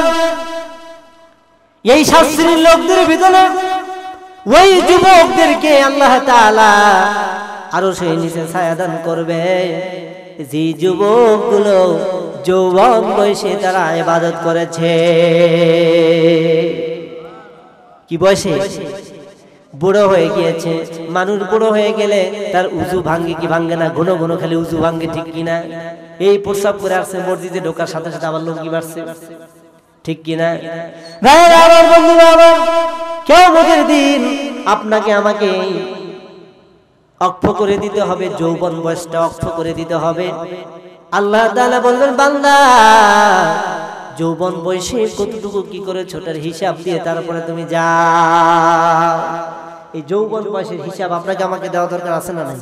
এই 7 শ্রেণীর লোকদের ভিতরে ওই যুবকদেরকে আল্লাহ তাআলা আরো সেই নিচে ছায়া দান করবে যে যুবকগুলো যৌবন বয়সে তারা ইবাদত করেছে। কি বয়সে? বুড়ো হয়ে গিয়েছে। মানুষ বুড়ো হয়ে গেলে তার উজু ভাঙ্গে কি ভাঙ্গে না? ঘন ঘন খালি উজু ভাঙ্গে, ঠিক কিনা? এই প্রস্রাব করে আসছে, মসজিদে ঢোকার সাথে সাথে আবার লুঙ্গি মারছে, ঠিক কিনা? ভাইরা আমার, বন্ধুরা আমার, কিয়ামতের দিন আপনাকে আমাকে অক্ষ করে দিতে হবে, যৌবন বয়সটা অক্ষ করে দিতে হবে। আল্লাহ তাআলা বলবেন, বান্দা যৌবন বয়সে কতটুকু কি করে ছোটার হিসাব দিয়ে তারপরে তুমি যাও। এই যৌবন বয়সের হিসাব আপনাকে আমাকে দেওয়া দরকার আছে না?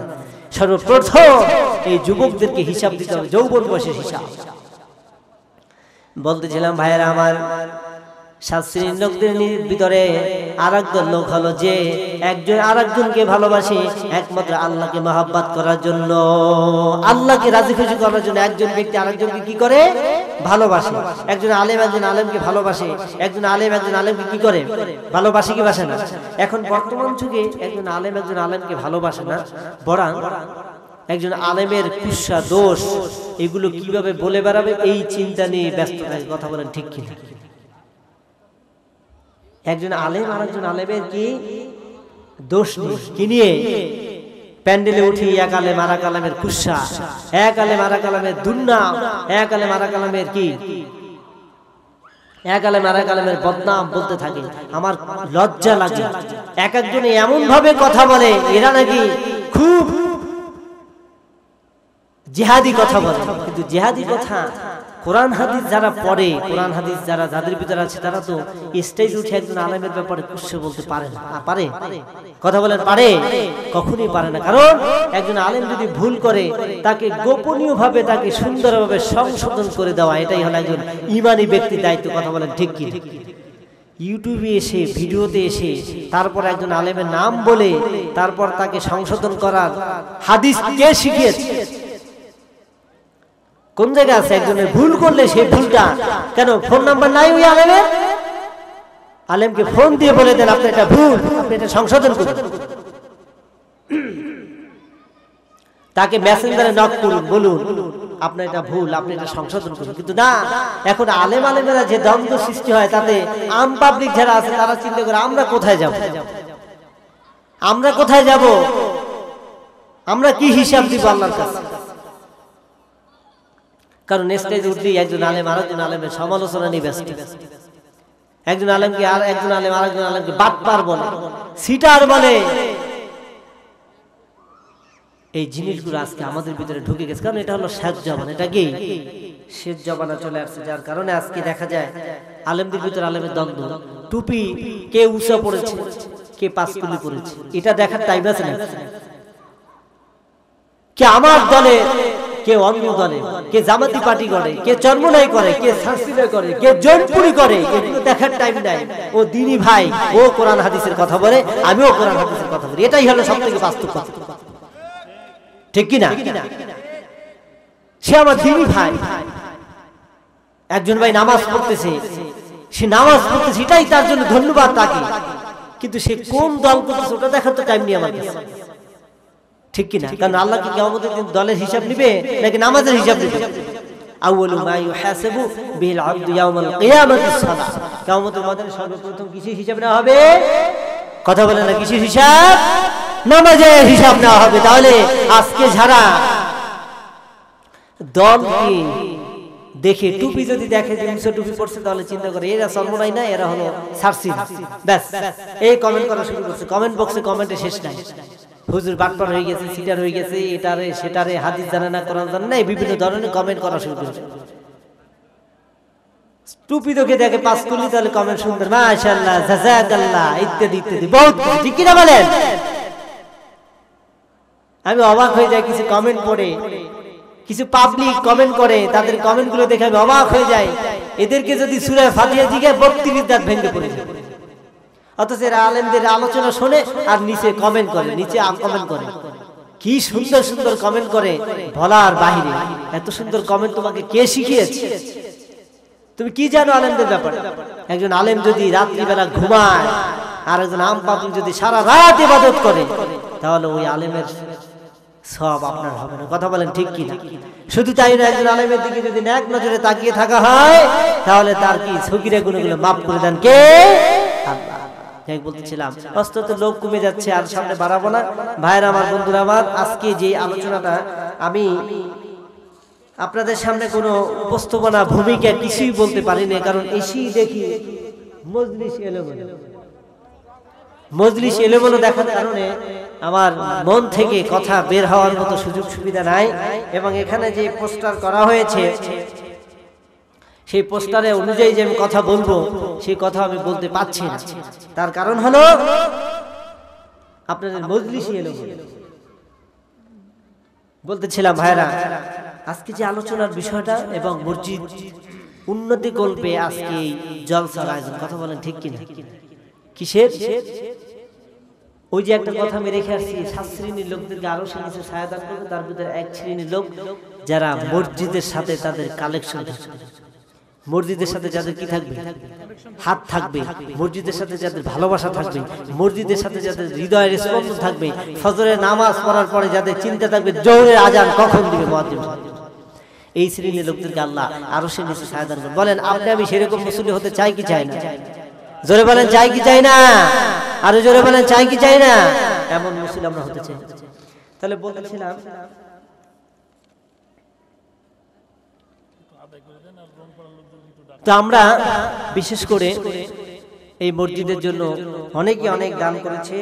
সর্বপ্রথম এই যুবকদেরকে হিসাব দিতে হবে, যৌবন বয়সের হিসাব। বলতেছিলাম ভাইয়েরা আমার, 7 শ্রেণীর লোকদের ভিতরে আরেকদল লোক হলো যে একজন আরেকজনকে ভালোবাসে একমাত্র আল্লাহকে মহব্বত করার জন্য, আল্লাহকে রাজি খুশি করার জন্য। একজন ব্যক্তি আরেকজনকে কি করে? ভালোবাসে। একজন আলেম একজন আলেমকে ভালোবাসে, একজন আলেম একজন আলেমকে কি করে? ভালোবাসে কি বাসে না? এখন বর্তমান যুগে একজন আলেম একজন আলেমকে ভালোবাসে না, বরং একজন আলেমের কুৎসা দোষ এগুলো কিভাবে বলে বেড়াবে এই চিন্তা নিয়ে ব্যস্ত থাকে। কথা বলেন ঠিক কিনা? একজন আলেম আর একজন আলেমের কি দোষ কি নিয়ে প্যান্ডেলে উঠি এক আলেম আর এক আলেমের কুৎসা, এক আলেম আর এক আলেমের দুর্নাম, এক আলেম আর এক আলেমের কি এক আলেম আর এক আলেমের বদনাম বলতে থাকে। আমার লজ্জা লাগে। এক একজনে এমন ভাবে কথা বলে এরা নাকি খুব জিহাদি কথা বলে, কিন্তু জিহাদি কথা কোরআন হাদিস যারা পড়ে, কোরআন হাদিস যারা যাদের ভিতরে আছে তারা তো স্টেজ উঠে একজন আলেমের ব্যাপারে কুৎসা বলতে পারে না। পারে? কথা বলেন পারে? কখনোই পারে না। কারণ একজন আলেম যদি ভুল করে তাকে গোপনীয় ভাবে তাকে সুন্দরভাবে সংশোধন করে দেওয়া, এটাই হলো একজন ঈমানী ব্যক্তির দায়িত্ব। কথা বলেন ঠিক কি? ইউটিউবে এসে ভিডিওতে এসে তারপর একজন আলেমের নাম বলে তারপর তাকে সংশোধন করার হাদিস কে শিখিয়েছে? কোন জায়গায় আছে? একজনের ভুল করলে সেই ভুলটা কেন ফোন নাম্বার নাই ওই আলেমের? আলেমকে ফোন দিয়ে বলে দেন আপনি এটা ভুল, আপনি এটা সংশোধন করুন। তাকে মেসেঞ্জারে নক করুন, বলুন আপনি এটা ভুল, আপনি এটা সংশোধন করুন। কিন্তু না, এখন আলেম আলেমেরা যে দ্বন্দ্ব সৃষ্টি হয় তাতে আম পাবলিক যারা আছে তারা চিন্তা করে আমরা কোথায় যাব, আমরা কোথায় যাব, আমরা কি হিসাব দিব আল্লাহর কাছে। কারণ স্টেজে উঠলেই একজন আলেম আরেকজন আলেমের সমালোচনা নিয়ে ব্যস্ত। একজন আলেমকে আর একজন আলেম আরেকজন আলেমকে বাটপার বলে, সিটার বলে। এই জিনিসগুলো আজকে আমাদের ভিতরে ঢুকে গেছে। কারণ এটা হলো শেষ জবানা। এটা কি শেষ জবানা চলে আসছে, যার কারণে আজকে দেখা যায় আলেমদের ভিতরে আলেমের দ্বন্দ্ব। টুপি কে উঁচা পড়েছে, কে পাঁচকুলি পড়েছে, এটা দেখার টাইম আছে না? কে আমার দলে, কে অন্য দলে, কে জামাতি পার্টি করে, কে চরমনাই করে, কে সাংস্কৃতিক করে, কে জনপুরি করে, এগুলো দেখার টাইম নাই। ও দিনী ভাই, ও কোরআন হাদিসের কথা বলে, আমিও কোরআন হাদিসের কথা বলি। এটাই হলো সবথেকে বাস্তব কথা, ঠিক কি না? সে আমার দিনী ভাই। একজন ভাই নামাজ পড়তেছে, সে নামাজ পড়তেছে, এটাই তার জন্য ধন্যবাদ তাকে। কিন্তু সে কোন দল করতেছে ওটা দেখার তো টাইম নেই আমার কাছে, ঠিক কি না? কারণ আল্লাহ কি কিয়ামতের দিন দলের হিসাব নিবে নাকি নামাজের হিসাব নিবে? আউয়ালু মা ইউহাসাবু বিল আবদু ইয়াউমাল কিয়ামাতিস সালাহ। কিয়ামতের ময়দানে সর্বপ্রথম কিসের হিসাব নেওয়া হবে? কথা বলে না, কিসের হিসাব? নামাজের হিসাব নেওয়া হবে। তাহলে আজকে যারা দলকে দেখে টুপি যদি দেখে যে মুসা টুপি পড়ছে, তাহলে চিন্তা করে এরা সর্বনাই না, এরা হলো সার্সিন। ব্যাস এই কমেন্ট করা শুরু করছে। কমেন্ট বক্সে কমেন্টে শেষ নাই। হুজুর বাটপার হয়ে গেছে, সিটার হয়ে গেছে, এটারে সেটারে, হাদিস জানে না, কোরআন জানে না, বিভিন্ন ধরনের কমেন্ট করা শুরু করেছে। টুপি দেখে দেখে পাঁচকুলি, তাহলে কমেন্ট সুন্দর, মাশাআল্লাহ, জাযাকাল্লাহ, ইত্যাদি ইত্যাদি, বহুত ঠিক কিনা বলেন? আমি অবাক হয়ে যাই কিছু কমেন্ট পড়ে, কিছু পাবলিক কমেন্ট করে, তাদের কমেন্ট গুলো দেখে আমি অবাক হয়ে যাই। এদেরকে যদি সূরা ফাতিহা জিজ্ঞাসা 32 দাঁত ভেঙে পড়ে যায়, অথচ এরা আলেমদের আলোচনা শোনে আর নিচে কমেন্ট করে, নিচে কমেন্ট করে। কি সুন্দর সুন্দর কমেন্ট করে, বলার বাহিরে। এত সুন্দর কমেন্ট তোমাকে কে শিখিয়েছে? তুমি কি জানো আলেমদের ব্যাপারে? একজন আলেম যদি রাত্রিবেলা ঘুমায় আর একজন আম পাবলিক যদি সারা রাত ইবাদত করে, তাহলে ওই আলেমের সওয়াব আপনার হবে না। কথা বলেন ঠিক কি না? শুধু তাই না, একজন আলেমের দিকে যদি নেক নজরে তাকিয়ে থাকা হয়, তাহলে তার কি সগীরা গুনাহগুলো মাফ করে দেন কে? আল্লাহ। বলতেছিলাম অন্তত লোক কমে যাচ্ছে, আর সামনে বাড়াবো না। ভাইরা আমার, বন্ধুরা আমার, আজকে যে আলোচনাটা আমি আপনাদের সামনে কোনো উপস্থাপনা ভূমিকা কিছুই বলতে পারি না, কারণ এসেই দেখি মজলিস এলোমেলো দেখার কারণে আমার মন থেকে কথা বের হওয়ার মতো সুযোগ সুবিধা নাই। এবং এখানে যে পোস্টার করা হয়েছে, সেই পোস্টারে অনুযায়ী যে আমি কথা বলবো, সেই কথা আমি বলতে পারছি না। তার কারণ হলো আপনাদের মজলিসই এলোমেলো। বলতেছিলাম ভাইরা, আজকে যে আলোচনার বিষয়টা এবং মসজিদ উন্নতি কল্পে আজকে জলসার আয়োজন। কথা বলেন ঠিক কিনা? কিসের? ওই যে একটা কথা আমি রেখে আসছি, 7 শ্রেণীর লোকদেরকে আরো নিচে ছায়াদান করবে। তার ভিতরে 1 শ্রেণীর লোক যারা মসজিদের সাথে তাদের কালেকশন থাকবে, মসজিদের সাথে যাদের কি থাকবে, হাত থাকবে, মসজিদের সাথে যাদের ভালোবাসা থাকবে, মসজিদের সাথে যাদের হৃদয়ের স্পন্দন থাকবে, ফজরের নামাজ পড়ার পরে যাদের চিন্তা থাকবে জোহরের আজান কখন দিবে মুয়াজ্জিন, এই শ্রেণীর লোকদেরকে আল্লাহ আরো সে নিচে ছায়াদান করবে। বলেন আপনি আমি সেরকম মুসল্লি হতে চাই কি চাই না? জোরে বলেন চাই কি চাই না? আরো জোরে বলেন চাই কি চাই না? এমন মুসল্লি আমরা হতে চাই। তাহলে বলতেছিলাম তো আমরা বিশেষ করে এই মসজিদের জন্য অনেকে অনেক দান করেছে।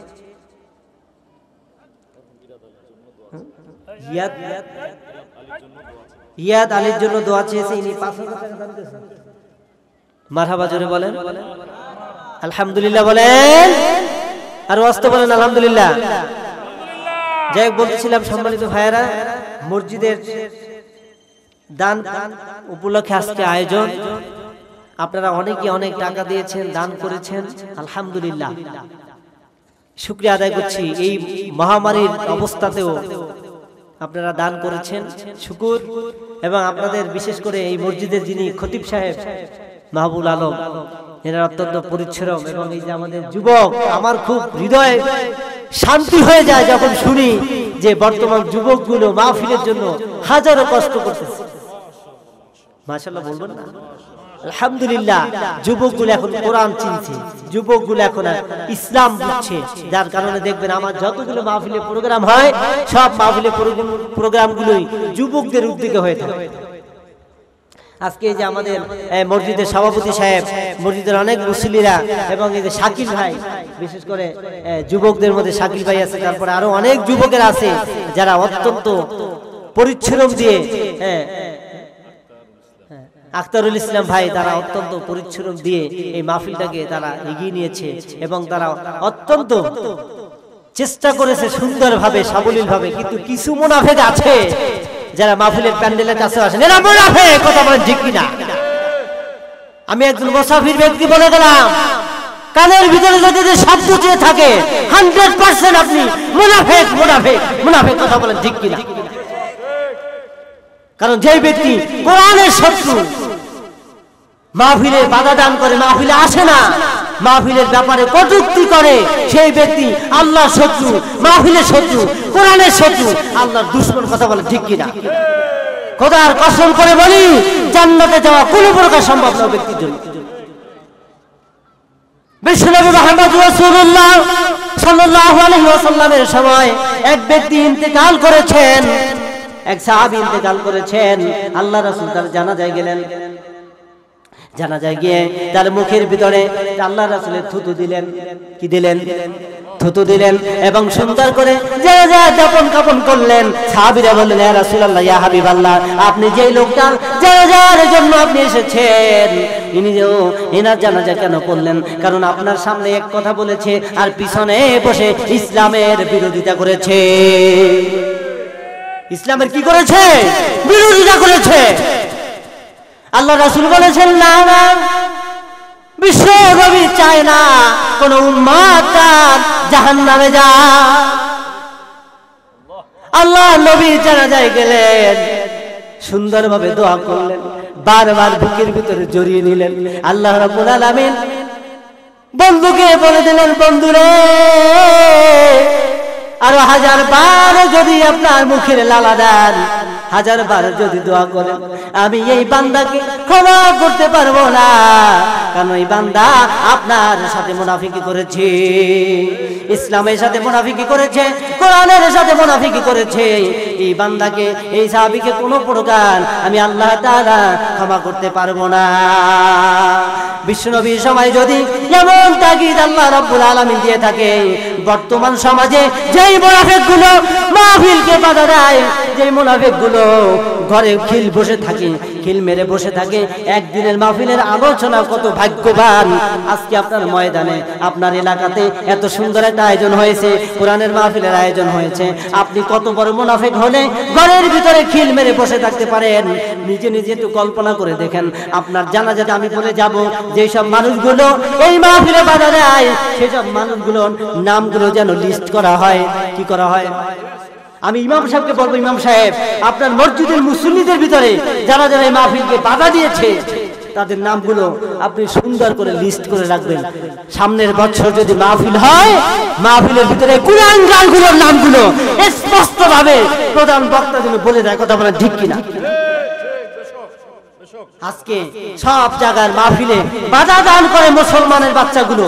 ইয়াদ আলীর জন্য দোয়া চেয়েছে, ইনি 5,000 টাকা দান করেছেন। মারহাবা জোরে বলেন আলহামদুলিল্লাহ বলেন, আর ওয়াস্তে বলেন আলহামদুলিল্লাহ। যাই হোক বলতেছিলাম সম্মানিত ভাইয়েরা, মসজিদের দান উপলক্ষে আজকে আয়োজন। আপনারা অনেকে অনেক টাকা দিয়েছেন, দান করেছেন, আলহামদুলিল্লাহ শুকরিয়া আদায় করছি। এই মহামারীর অবস্থাতেও আপনারা দান করেছেন, শুকুর। এবং আপনাদের বিশেষ করে এই মসজিদের যিনি খতিব সাহেব মাহবুল আলম, এরা অত্যন্ত পরিশ্রম। এবং এই যে আমাদের যুবক, আমার খুব হৃদয় শান্তি হয়ে যায় যখন শুনি যে বর্তমান যুবকগুলো মাহফিলের জন্য হাজারো কষ্ট করতেছে। মাশাআল্লাহ বলবেন না? আলহামদুলিল্লাহ যুবকগুলো এখন কোরআন চিনছে, যুবকগুলো এখন ইসলাম বুঝছে। যার কারণে দেখবেন আমার যতগুলো মাহফিলে প্রোগ্রাম হয়, সব মাহফিলে প্রোগ্রামগুলোই যুবকদের উদ্যোগে হয়ে থাকে। আজকে যে আমাদের মসজিদের সভাপতি সাহেব, মসজিদের অনেক মুসল্লিরা এবং এই যে শাকিল ভাই, বিশেষ করে যুবকদের মধ্যে শাকিল ভাই আছে, তারপরে আরো অনেক যুবকের আছে যারা অত্যন্ত পরিশ্রম দিয়ে, আখতারুল ইসলাম ভাই, তারা অত্যন্ত পরিশ্রম দিয়ে এই মাহফিলটাকে তারা এগিয়ে নিয়েছে এবং তারা অত্যন্ত চেষ্টা করেছে সুন্দরভাবে, সাবলীলভাবে। কিন্তু কিছু মুনাফিক আছে যারা মাহফিলের প্যান্ডেলের কাছে আসেন, এরা মুনাফিক। কথা বলেন ঠিক কিনা? আমি একজন মুসাফির ব্যক্তি বলে গেলাম, কানের ভিতরে যদি শব্দ চেয়ে থাকে 100% আপনি মুনাফিক, মুনাফিক, মুনাফিক। কথা বলেন ঠিক কিনা? কারণ যে ব্যক্তি কোরআনের শত্রু, মাহফিলে বাধা দান করে, মাহফিলে আসে না, মাহফিলের ব্যাপারে কটূক্তি করে, সেই ব্যক্তি আল্লাহর শত্রু, মাহফিলের শত্রু, কোরআনের শত্রু, আল্লাহর দুশমন। কথা বলে ঠিক কিনা? খোদার কসম করে বলি, জান্নাতে যাওয়া কোনো প্রকার সম্ভব না ব্যক্তির জন্য। বিশ্বনবী মুহাম্মদ রাসূলুল্লাহ সাল্লাল্লাহু আলাইহি ওয়াসাল্লামের সময় এক ব্যক্তি ইন্তেকাল করেছেন, এক সাহাবী ইন্তেকাল করেছেন। আল্লাহ রাসূল তার জানাজায় গেলেন। জানাজায় গিয়ে তার মুখের ভিতরে আল্লাহ রাসূলের থুতু দিলেন। কি দিলেন? থুতু দিলেন এবং সুন্দর করে জানাজা দাফন কাফন করলেন। সাহাবীরা বললেন, ইয়া রাসূলুল্লাহ, ইয়া হাবিবাল্লাহ, আপনি যেই লোকটার জানাজার জন্য আপনি এসেছেন, ইনি যে এনার জানাজা কেন করলেন? কারণ আপনার সামনে এক কথা বলেছে আর পিছনে বসে ইসলামের বিরোধিতা করেছে। ইসলামের কি করেছে? বিরোধিতা করেছে। আল্লাহ রাসূল বলেছেন, না না, বিশ্ব নবী চায় না কোন উম্মত তার জাহান্নামে যায়। আল্লাহ নবী জানাজায় গেলেন, সুন্দরভাবে দোয়া করলেন, বারবার বুকের ভিতরে জড়িয়ে নিলেন। আল্লাহ রাব্বুল আলামিন বন্ধুকে বলে দিলেন, বন্ধুরে, আরো 1000 বার যদি আপনার মুখের লালা দেন, 1000 বার যদি দোয়া করেন, আমি এই বান্দাকে ক্ষমা করতে পারবো না। কারণ এই বান্দা আপনার সাথে মুনাফিকি করেছে, ইসলামের সাথে মুনাফিকি করেছে, কোরআনের সাথে মুনাফিকি করেছে। এই বান্দাকে, এই সাহাবীকে কোনো প্রকার আমি আল্লাহ তাআলা ক্ষমা করতে পারবো না। বিশ্বনবীর সময় যদি এমন তাগিদ আল্লাহ রাব্বুল আলামিন দিয়ে থাকে, বর্তমান সমাজে যেই মুনাফিকগুলো মাহফিলকে বাধা দেয়, যেই মুনাফিকগুলো ঘরে খিল বসে থাকে, খিল মেরে বসে থাকে। একদিনের মাহফিলের আলোচনা কত ভাগ্যবান, আজকে আপনার ময়দানে আপনার এলাকাতে এত সুন্দর একটা আয়োজন হয়েছে, কোরআনের মাহফিলের আয়োজন হয়েছে। আপনি কত বড় মুনাফিক হলে ঘরের ভিতরে খিল মেরে বসে থাকতে পারেন? নিজে নিজে একটু কল্পনা করে দেখেন। আপনার জানাজাতে আমি বলে যাব, যেসব মানুষগুলো এই মাহফিলে বাধা দেয় সেসব মানুষগুলোর নামগুলো যেন লিস্ট করা হয়। কি করা হয়? আমি ইমাম সাহেবকে বলবো, ইমাম সাহেব আপনার মসজিদের মুসল্লিদের ভিতরে যারা যারা এই মাহফিলকে বাধা দিয়েছে তাদের নামগুলো আপনি সুন্দর করে লিস্ট করে রাখবেন। সামনের বছর যদি মাহফিল হয়, মাহফিলের ভিতরে কুরআন গানগুলোর নামগুলো স্পষ্ট ভাবে প্রধান বক্তা যেন বলে দেয়। কথা বলেন ঠিক কিনা? আজকে সব জায়গার মাহফিলে বাধা দান করে মুসলমানের বাচ্চাগুলো।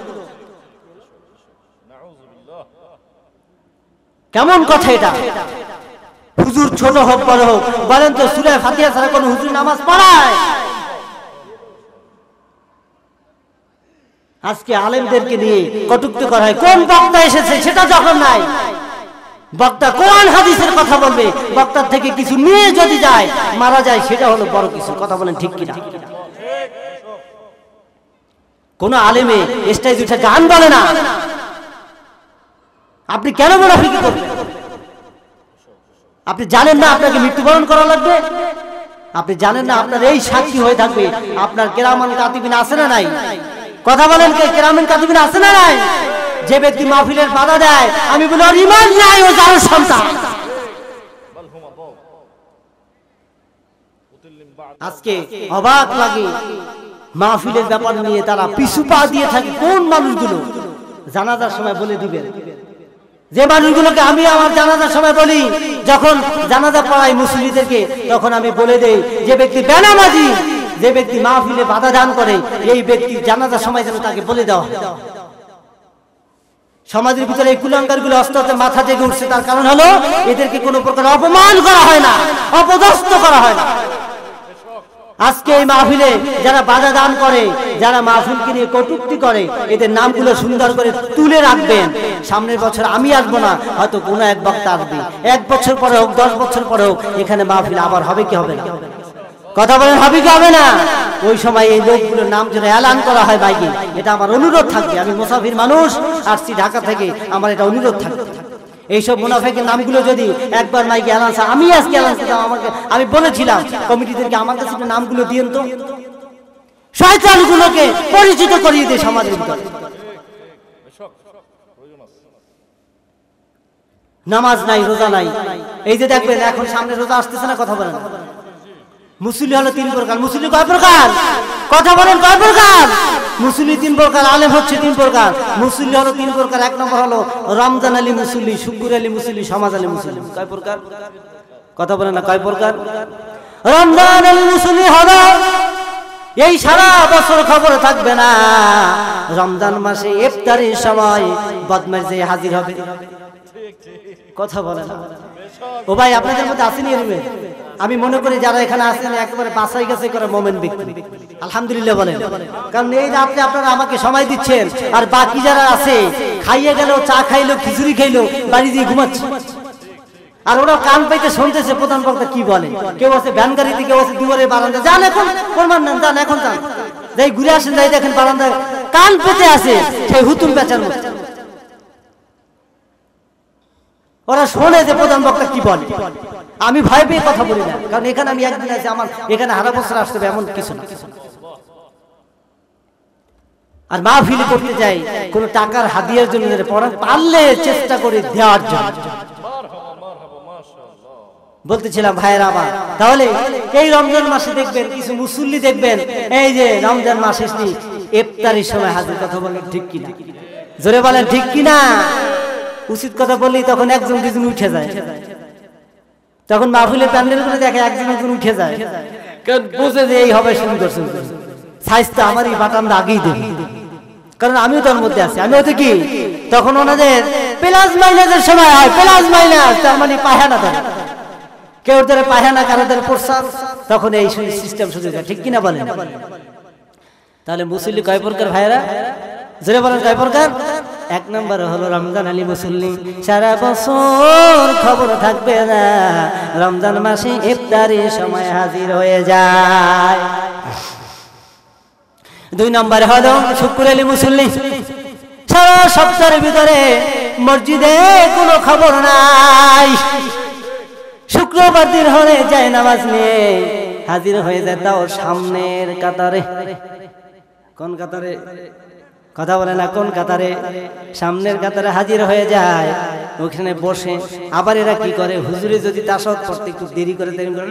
কেমন কথা এটা? হুজুর ছোট হোক বড় হোক, বলেন তো সূরা ফাতিহা ছাড়া কোন হুজুর নামাজ পড়ায়? আজকে আলেমদেরকে নিয়ে কটূক্তি করা হয়। কোন বক্তা এসেছে সেটা যখন নাই, বক্তা কোরআন হাদিসের কথা বলবে, বক্তার থেকে কিছু নিয়ে যদি যায়, মারা যায়, সেটা হলো বড় কিছু। কথা বলেন ঠিক কিনা? কোন আলেমে স্টেজ উঠে গান বলে না। আপনি কেন মুনাফিকি করবেন? আপনি জানেন না আপনাকে মৃত্যুবরণ করা লাগবে? আপনি জানেন না আপনার এই সাক্ষী হয়ে থাকবে আপনার কিরামান কাতিবিন আছে না নাই? কথা বলেন, কে কিরামান কাতিবিন আছে না নাই? যে ব্যক্তি মাহফিলের বাধা দেয়, আমি বলি ওর ঈমান নাই, ও জালের সন্তান। আজকে অবাক লাগে মাহফিলের ব্যাপার নিয়ে তারা পিছু পা দিয়ে থাকে। কোন মানুষগুলো জানাজার সময় বলে দিবেন, যে মানুষগুলোকে আমি আমার জানাজার সময় বলি, যখন জানাজা পড়াই মুসল্লিদেরকে, তখন আমি বলে দেই যে ব্যক্তি বেনামাজি, যে ব্যক্তি মাহফিলে বাধা দান করে, এই ব্যক্তি জানাজার সময় যেন তাকে বলে দেওয়া। সমাজের ভিতরে এই কুলাঙ্গারগুলো আস্তে আস্তে মাথা জেগে উঠছে। তার কারণ হলো এদেরকে কোনো প্রকার অপমান করা হয় না, অপদস্থ করা হয় না। আজকে এই মাহফিলে যারা বাধা দান করে, যারা মাহফিলকে নিয়ে কটূক্তি করে, এদের নামগুলো সুন্দর করে তুলে রাখবেন। সামনের বছর আমি আসবো না, হয়তো কোনো এক বক্তা আসবে। 1 বছর পরে হোক, 10 বছর পরে হোক, এখানে মাহফিল আবার হবে কি হবে না? কথা বলেন, হবে কি হবে না? ওই সময় এই লোকগুলোর নাম যেন এলান করা হয় বাইকে, এটা আমার অনুরোধ থাকবে। আমি মুসাফির মানুষ, আসছি ঢাকা থেকে, আমার এটা অনুরোধ থাকবে। এইসব মুনাফিকের নামগুলো যদি একবার মাইকে এলান, আমি আজকে এলান করতাম, আমাকে আমি বলেছিলাম কমিটিদেরকে, আমার কাছে নামগুলো দিয়েন তো, শয়তানগুলোকে পরিচিত করিয়ে দেয় সমাজের ভিতরে। নামাজ নাই, রোজা নাই। এই যে দেখবেন এখন সামনে রোজা আসতেছে না, কথা বলেন। মুসল্লি হলো 3 প্রকার। মুসল্লি কয় প্রকার? কথা বলেন, কয় প্রকার? মুসল্লি 3 প্রকার, আলেম হচ্ছে 3 প্রকার। মুসল্লি হলো 3 প্রকার। 1 নম্বর হলো রমজান আলী মুসল্লি, শুকুর আলী মুসল্লি, সমাজ আলী মুসল্লি। কয় প্রকার? কথা বলেন না, কয় প্রকার? রমজান আলী মুসল্লি হলো এই সারা বছর খবর থাকবে না, রমজান মাসে ইফতারের সময় বদমাশ যে হাজির হবে। কথা বলে না। ও ভাই, আপনাদের মধ্যে আসেনি এরকম? আমি মনে করি যারা এখানে আছেন একেবারে বাছাই গাছাই করা মোমেন ব্যক্তি। আলহামদুলিল্লাহ বলেন। কারণ এই রাতে আপনারা আমাকে সময় দিচ্ছেন, আর বাকি যারা আছে খাইয়ে গেল, চা খাইলো, খিচুড়ি খাইলো, বাড়ি দিয়ে ঘুমাচ্ছে, আর ওরা কান পাইতে শুনতেছে প্রধান বক্তা কি বলে। কেউ আছে ভ্যান গাড়িতে, কেউ আছে দুয়ারে বারান্দা। যান এখন, প্রমাণ নেন, যান এখন, যান, যাই ঘুরে আসেন, যাই দেখেন বারান্দায় কান পেতে আছে সেই হুতুম বেচার মতো। ওরা শোনে যে প্রধান বক্তা কি বলে। আমি ভয় পেয়ে কথা বলি না, কারণ এখানে আমি একদিন আছি, আমার এখানে হারা বছর আসতে হবে এমন কিছু না। আর মাহফিল করতে যাই কোন টাকার হাদিয়ার জন্য পারলে চেষ্টা করে দেওয়ার জন্য। বলতেছিলাম ভাইয়েরা আমার, তাহলে এই রমজান মাসে দেখবেন কিছু মুসল্লি দেখবেন এই যে রমজান মাস এসে ইফতারের সময় হাজির। কথা বলেন ঠিক কিনা? জোরে বলেন ঠিক কিনা? উচিত কথা বললেই তখন একজন দুজন উঠে যায়, তখন মাহফিলের প্যান্ডেল করে দেখে একজন একজন উঠে যায়, কারণ বুঝে যে এই হবে সুন্দর সুন্দর সাইজটা আমারই বাটানটা আগেই দেবে, কারণ আমিও তার মধ্যে আছি। আমি হয়তো কি তখন ওনাদের প্লাস মাইনাসের সময় হয়, প্লাস মাইনাস তার মানে পায়খানা ধরে, কেউ ধরে পায়খানা, কারো ধরে প্রস্রাব, তখন এই সিস্টেম শুরু হয়। ঠিক কিনা বলেন? তাহলে মুসল্লি কয় প্রকার ভাইয়েরা? জোরে বলেন, কয় প্রকার? এক নম্বর হলো রমজান আলী মুসল্লি, সারা বছর খবর থাকবে না, রমজান মাসে ইফতারের সময় হাজির হয়ে যায়। দুই নম্বর হলো শুক্র আলী মুসল্লি, সারা সপ্তাহের ভিতরে মসজিদে কোনো খবর নাই, শুক্রবার দিন হলে যায় নামাজ নিয়ে হাজির হয়ে যায়, তাও সামনের কাতারে। কোন কাতারে? কথা বলে না, কোন কাতারে? সামনের কাতারে হাজির হয়ে যায়, ওখানে বসে। আবার এরা কি করে, হুজুরে যদি তাশাহুদ পড়তে একটু দেরি করে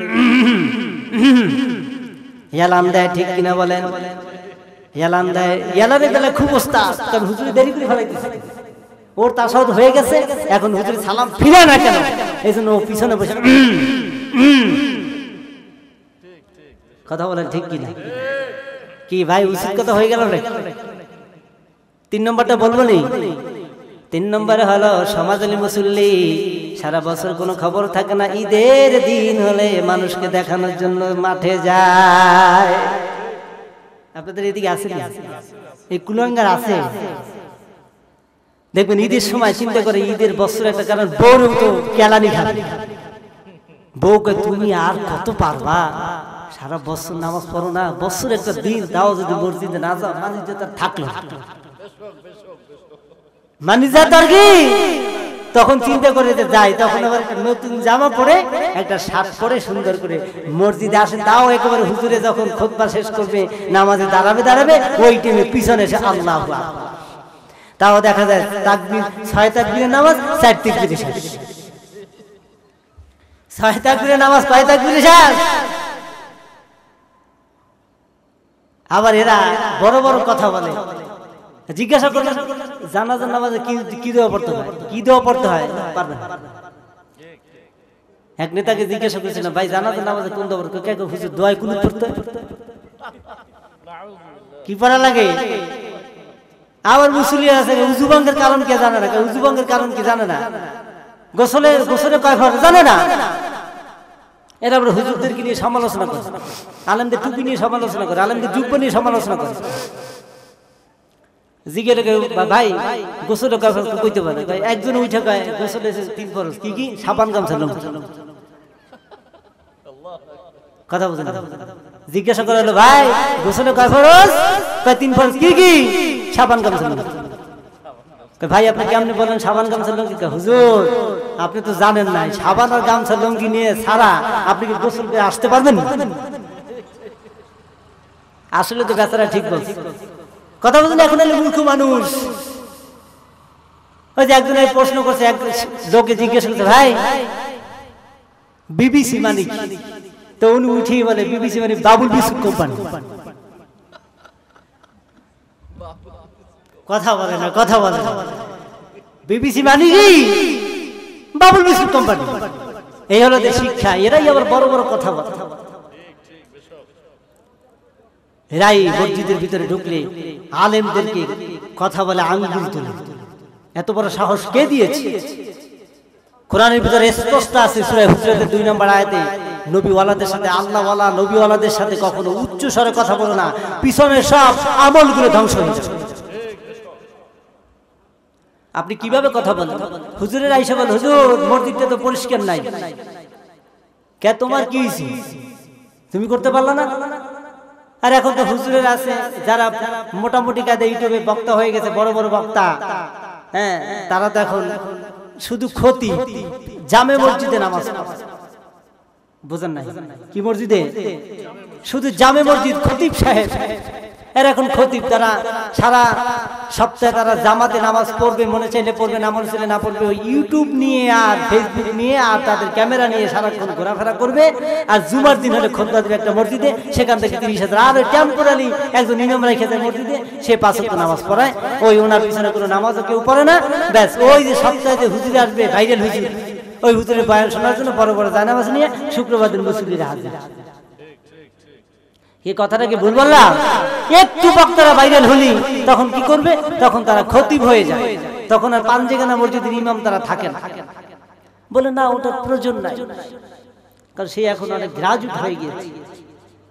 ইয়ালান দেয়, ঠিক কিনা বলেন? ইয়ালান দেয়, ইয়ালানের বেলা খুব ওস্তাদ, কারণ হুজুরে দেরি করে ফেলাইতেছে, ওর তাশাহুদ হয়ে গেছে, এখন হুজুরে সালাম ফিরে না কেন, এই জন্য ও পিছনে বসে। কথা বলেন ঠিক কিনা? কি ভাই উচিত কথা হয়ে গেল রে? তিন নম্বরটা বলবো নি? তিন নম্বরে হলো সমাজ আলী মুসল্লি, সারা বছর কোনো খবর থাকে না, ঈদের দিন হলে মানুষকে দেখানোর জন্য মাঠে যায়। আপনাদের এদিকে আছে না এই কুলাঙ্গার? আছে। দেখবেন ঈদের সময় চিন্তা করে, ঈদের বছর একটা কারণ বউর তো কেলানি খাবে, বউকে তুমি আর কত পারবা, সারা বছর নামাজ পড়ো না, বছর একটা দিন তাও যদি মসজিদে না যাও, মানে যে তার থাকলো মানে যা তার কি, তখন চিন্তা করে যে যাই, তখন আবার নতুন জামা পরে একটা শার্ট পরে সুন্দর করে মসজিদে আসে, তাও একেবারে হুজুরে যখন খুতবা শেষ করবে, নামাজে দাঁড়াবে, ওই টাইমে পিছনে এসে আল্লাহু আকবার, তাও দেখা যায় তাকবীর 6 তাকবীরের নামাজ 4 তাকবীরে শেষ, 6 তাকবীরের নামাজ 5 তাকবীরে শেষ। আবার এরা বড় বড় কথা বলে, জিজ্ঞাসা করলে জানাজার নামাজে কি দোয়া পড়তে হয়, কি দোয়া পড়তে হয় পারবেন? এক নেতাকে জিজ্ঞাসা করেছিলাম, ভাই জানাজার নামাজে কোন দোয়া পড়তে হয়? হুজুর দোয়ায় কুনুত পড়তে হয়। কি পড়া লাগে? আবার মুসল্লি আছে উযু ভঙ্গের কারণ কে জানে না, উযু ভঙ্গের কারণ কি জানে না, গোসলে কয় ফরজ জানে না। এরা আবার হুজুরদেরকে নিয়ে সমালোচনা করে, আলেমদের টুপি নিয়ে সমালোচনা করে, আলেমদের জুব্বা নিয়ে সমালোচনা করে। জিজ্ঞেস ভাই গোসলে কয় ফরজ কইতে পারে? ভাই একজন উঠে কয় গোসলে 3 ফরজ। কি কি? সাবান গামছা লঙ্গি। কথা বুঝেন? জিজ্ঞাসা করা হলো, ভাই গোসলে কয় ফরজ? কয় 3 ফরজ। কি কি? সাবান গামছা লঙ্গি। ভাই আপনি কেমনে বলেন সাবান গামছা লঙ্গি? হুজুর আপনি তো জানেন না, সাবান আর গামছা লঙ্গি নিয়ে সারা আপনি কি গোসল করে আসতে পারবেন? আসলে তো বেচারা ঠিক বলছে। কথা বলছেন, এখন হলো মূর্খ মানুষ। ওই যে একজন প্রশ্ন করছে, এক লোকে জিজ্ঞেস করছে, ভাই বিবিসি মানে কি? তো উনি উঠেই বলে, বিবিসি মানে বাবুল বিস্কুট কোম্পানি। কথা বলে না, কথা বলে না, বিবিসি মানে কি? Babul biscuit company. এই হলো যে শিক্ষা। এরাই আবার বড় বড় কথা বলে, এরাই মসজিদের ভিতরে ঢুকলে আলেমদেরকে কথা বলে আঙ্গুল তুলে। এত বড় সাহস কে দিয়েছে? কোরআনের ভিতরে স্পষ্ট আছে, সূরা হুজুরাতের 2 নম্বর আয়াতে, নবীওয়ালাদের সাথে, আল্লাহওয়ালা নবীওয়ালাদের সাথে কখনো উচ্চ স্বরে কথা বলো না, পিছনের সব আমলগুলো ধ্বংস হয়ে যাবে। আপনি কিভাবে কথা বলেন? হুজুরের আইসা বলেন, হুজুর মসজিদটা তো পরিষ্কার নাই। কে তোমার কি হইছে? তুমি করতে পারলা না? আর এখন তো হুজুরের আছে যারা মোটামুটি কাজে ইউটিউবে বক্তা হয়ে গেছে, বড় বড় বক্তা, হ্যাঁ, তারা তো এখন শুধু খতিব জামে মসজিদে নামাজ পড়ে। বুঝেন নাই? কি মসজিদে? শুধু জামে মসজিদ, খতিব সাহেব। এর এখন খতিব, তারা সারা সপ্তাহে তারা জামাতে নামাজ পড়বে, মনে চাইলে পড়বে, না মনে চাইলে না পড়বে। ওই ইউটিউব নিয়ে আর ফেসবুক নিয়ে আর তাদের ক্যামেরা নিয়ে সারাক্ষণ ঘোরাফেরা করবে। আর জুমার দিন হলে খুতবা দিবে একটা মসজিদে, সেখান থেকে 30,000। আর ওই টেম্পোরারি একজন ইমাম রেখে যায় মসজিদে, সে 5 ওয়াক্ত নামাজ পড়ায়। ওই ওনার পিছনে কোনো নামাজও কেউ পড়ে না। ব্যাস ওই যে সপ্তাহে যে হুজুরে আসবে, ভাইরাল হুজুর, ওই হুজুরের বয়ান শোনার জন্য বড় বড় জায়নামাজ নিয়ে শুক্রবার দিন মুসল্লিরা হাজির। এই কথাটা কি ভুল বললাম? একটু বক্তারা ভাইরাল হলি তখন কি করবে? তখন তারা খতিব হয়ে যায়, তখন আর পাঞ্জেগানা মসজিদের ইমাম তারা থাকে না। বলে না, ওটার প্রয়োজন নাই, কারণ সে এখন অনেক গ্রাজুয়েট হয়ে গিয়েছে,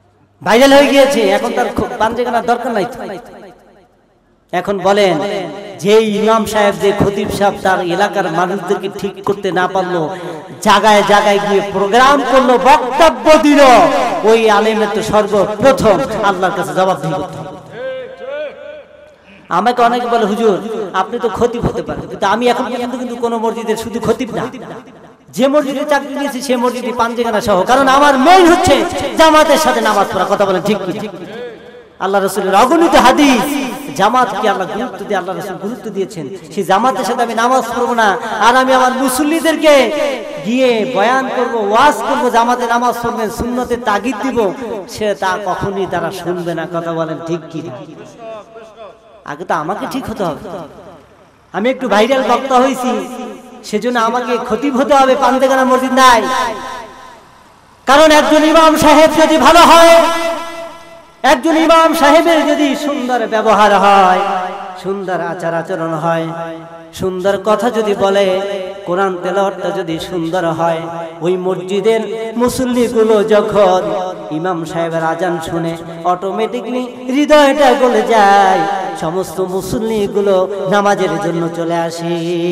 ভাইরাল হয়ে গিয়েছে, এখন তার পাঞ্জেগানার দরকার নাই। এখন বলেন যে ইমাম সাহেব, যে খতিব সাহেব তার এলাকার মানুষদেরকে ঠিক করতে না পারলো, জায়গায় জায়গায় গিয়ে প্রোগ্রাম করলো, বক্তব্য দিল, ওই আলেমের তো সর্বপ্রথম আল্লাহর কাছে জবাবদিহি করতে হবে। আমাকে অনেকে বলে, হুজুর আপনি তো খতিব হতে পারেন, কিন্তু আমি এখন পর্যন্ত কিন্তু কোনো মসজিদের শুধু খতিব না, যে মসজিদে চাকরি নিয়েছি সে মসজিদে পাঞ্জেখানা সহ, কারণ আমার মেইন হচ্ছে জামাতের সাথে নামাজ পড়া। কথা বলেন ঠিক কি? আল্লাহ রাসূলের অগণিত হাদিস, জামাতকে আল্লাহ গুরুত্ব দিয়ে, আল্লাহ রাসূল গুরুত্ব দিয়েছেন, সেই জামাতের সাথে আমি নামাজ পড়বো না আর আমি আমার মুসল্লিদেরকে গিয়ে বয়ান করব, ওয়াজ করব, জামাতে নামাজ পড়বেন, সুন্নতের তাগিদ দিব, সে তা কখনই তারা শুনবে না। কথা বলেন ঠিক কি? আগে তো আমাকে ঠিক হতে হবে। আমি একটু ভাইরাল বক্তা হয়েছি, সেজন্য আমাকে খতিব হতে হবে পান্তেখানা মসজিদ নাই। কারণ একজন ইমাম সাহেব যদি ভালো হয়, একজন ইমাম সাহেবের যদি সুন্দর ব্যবহার হয়, সুন্দর আচার আচরণ হয়, সুন্দর কথা যদি বলে, কোরআন তেলাওয়াতটা যদি সুন্দর হয়, ওই মসজিদের মুসল্লিগুলো যখন ইমাম সাহেবের আজান শুনে অটোমেটিকলি হৃদয়টা গলে যায়, সমস্ত মুসল্লিগুলো নামাজের জন্য চলে আসে।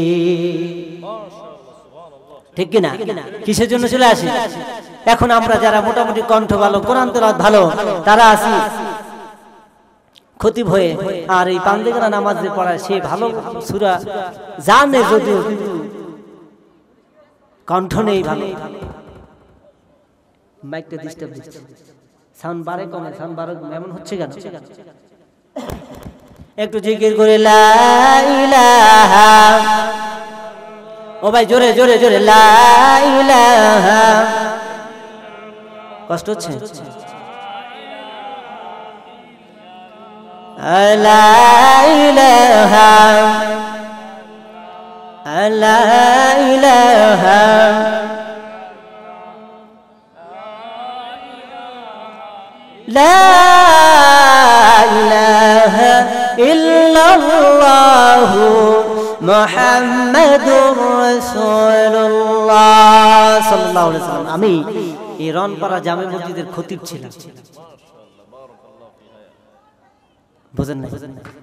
ঠিক কিনা? কিসের জন্য চলে আসে? এখন আমরা যারা মোটামুটি কণ্ঠ ভালো, কোরআন তেলাওয়াত ভালো, তারা আসি খতিব হয়ে, আর এই পান্তেখানা নামাজ যে পড়ায় সে ভালো সূরা জানে যদিও, কিন্তু কণ্ঠ নেই ভালো। মাইকটা ডিস্টার্ব দিচ্ছে, সাউন্ড বাড়ে কমে, সাউন্ড বাড়ে কমে, এমন হচ্ছে কেন? একটু জিকির করে লা ইলাহা, ও ভাই জোরে জোরে জোরে লা ইলাহা। কষ্ট হচ্ছে? লা ইলাহা লা ইলাহা লা ইলাহা ইল্লাল্লাহু মুহাম্মাদুর রাসূলুল্লাহ সাল্লাল্লাহু আলাইহি ওয়াসাল্লাম। আমি এই রনপাড়া জামে মসজিদের খতিব ছিলাম, বুঝেন না?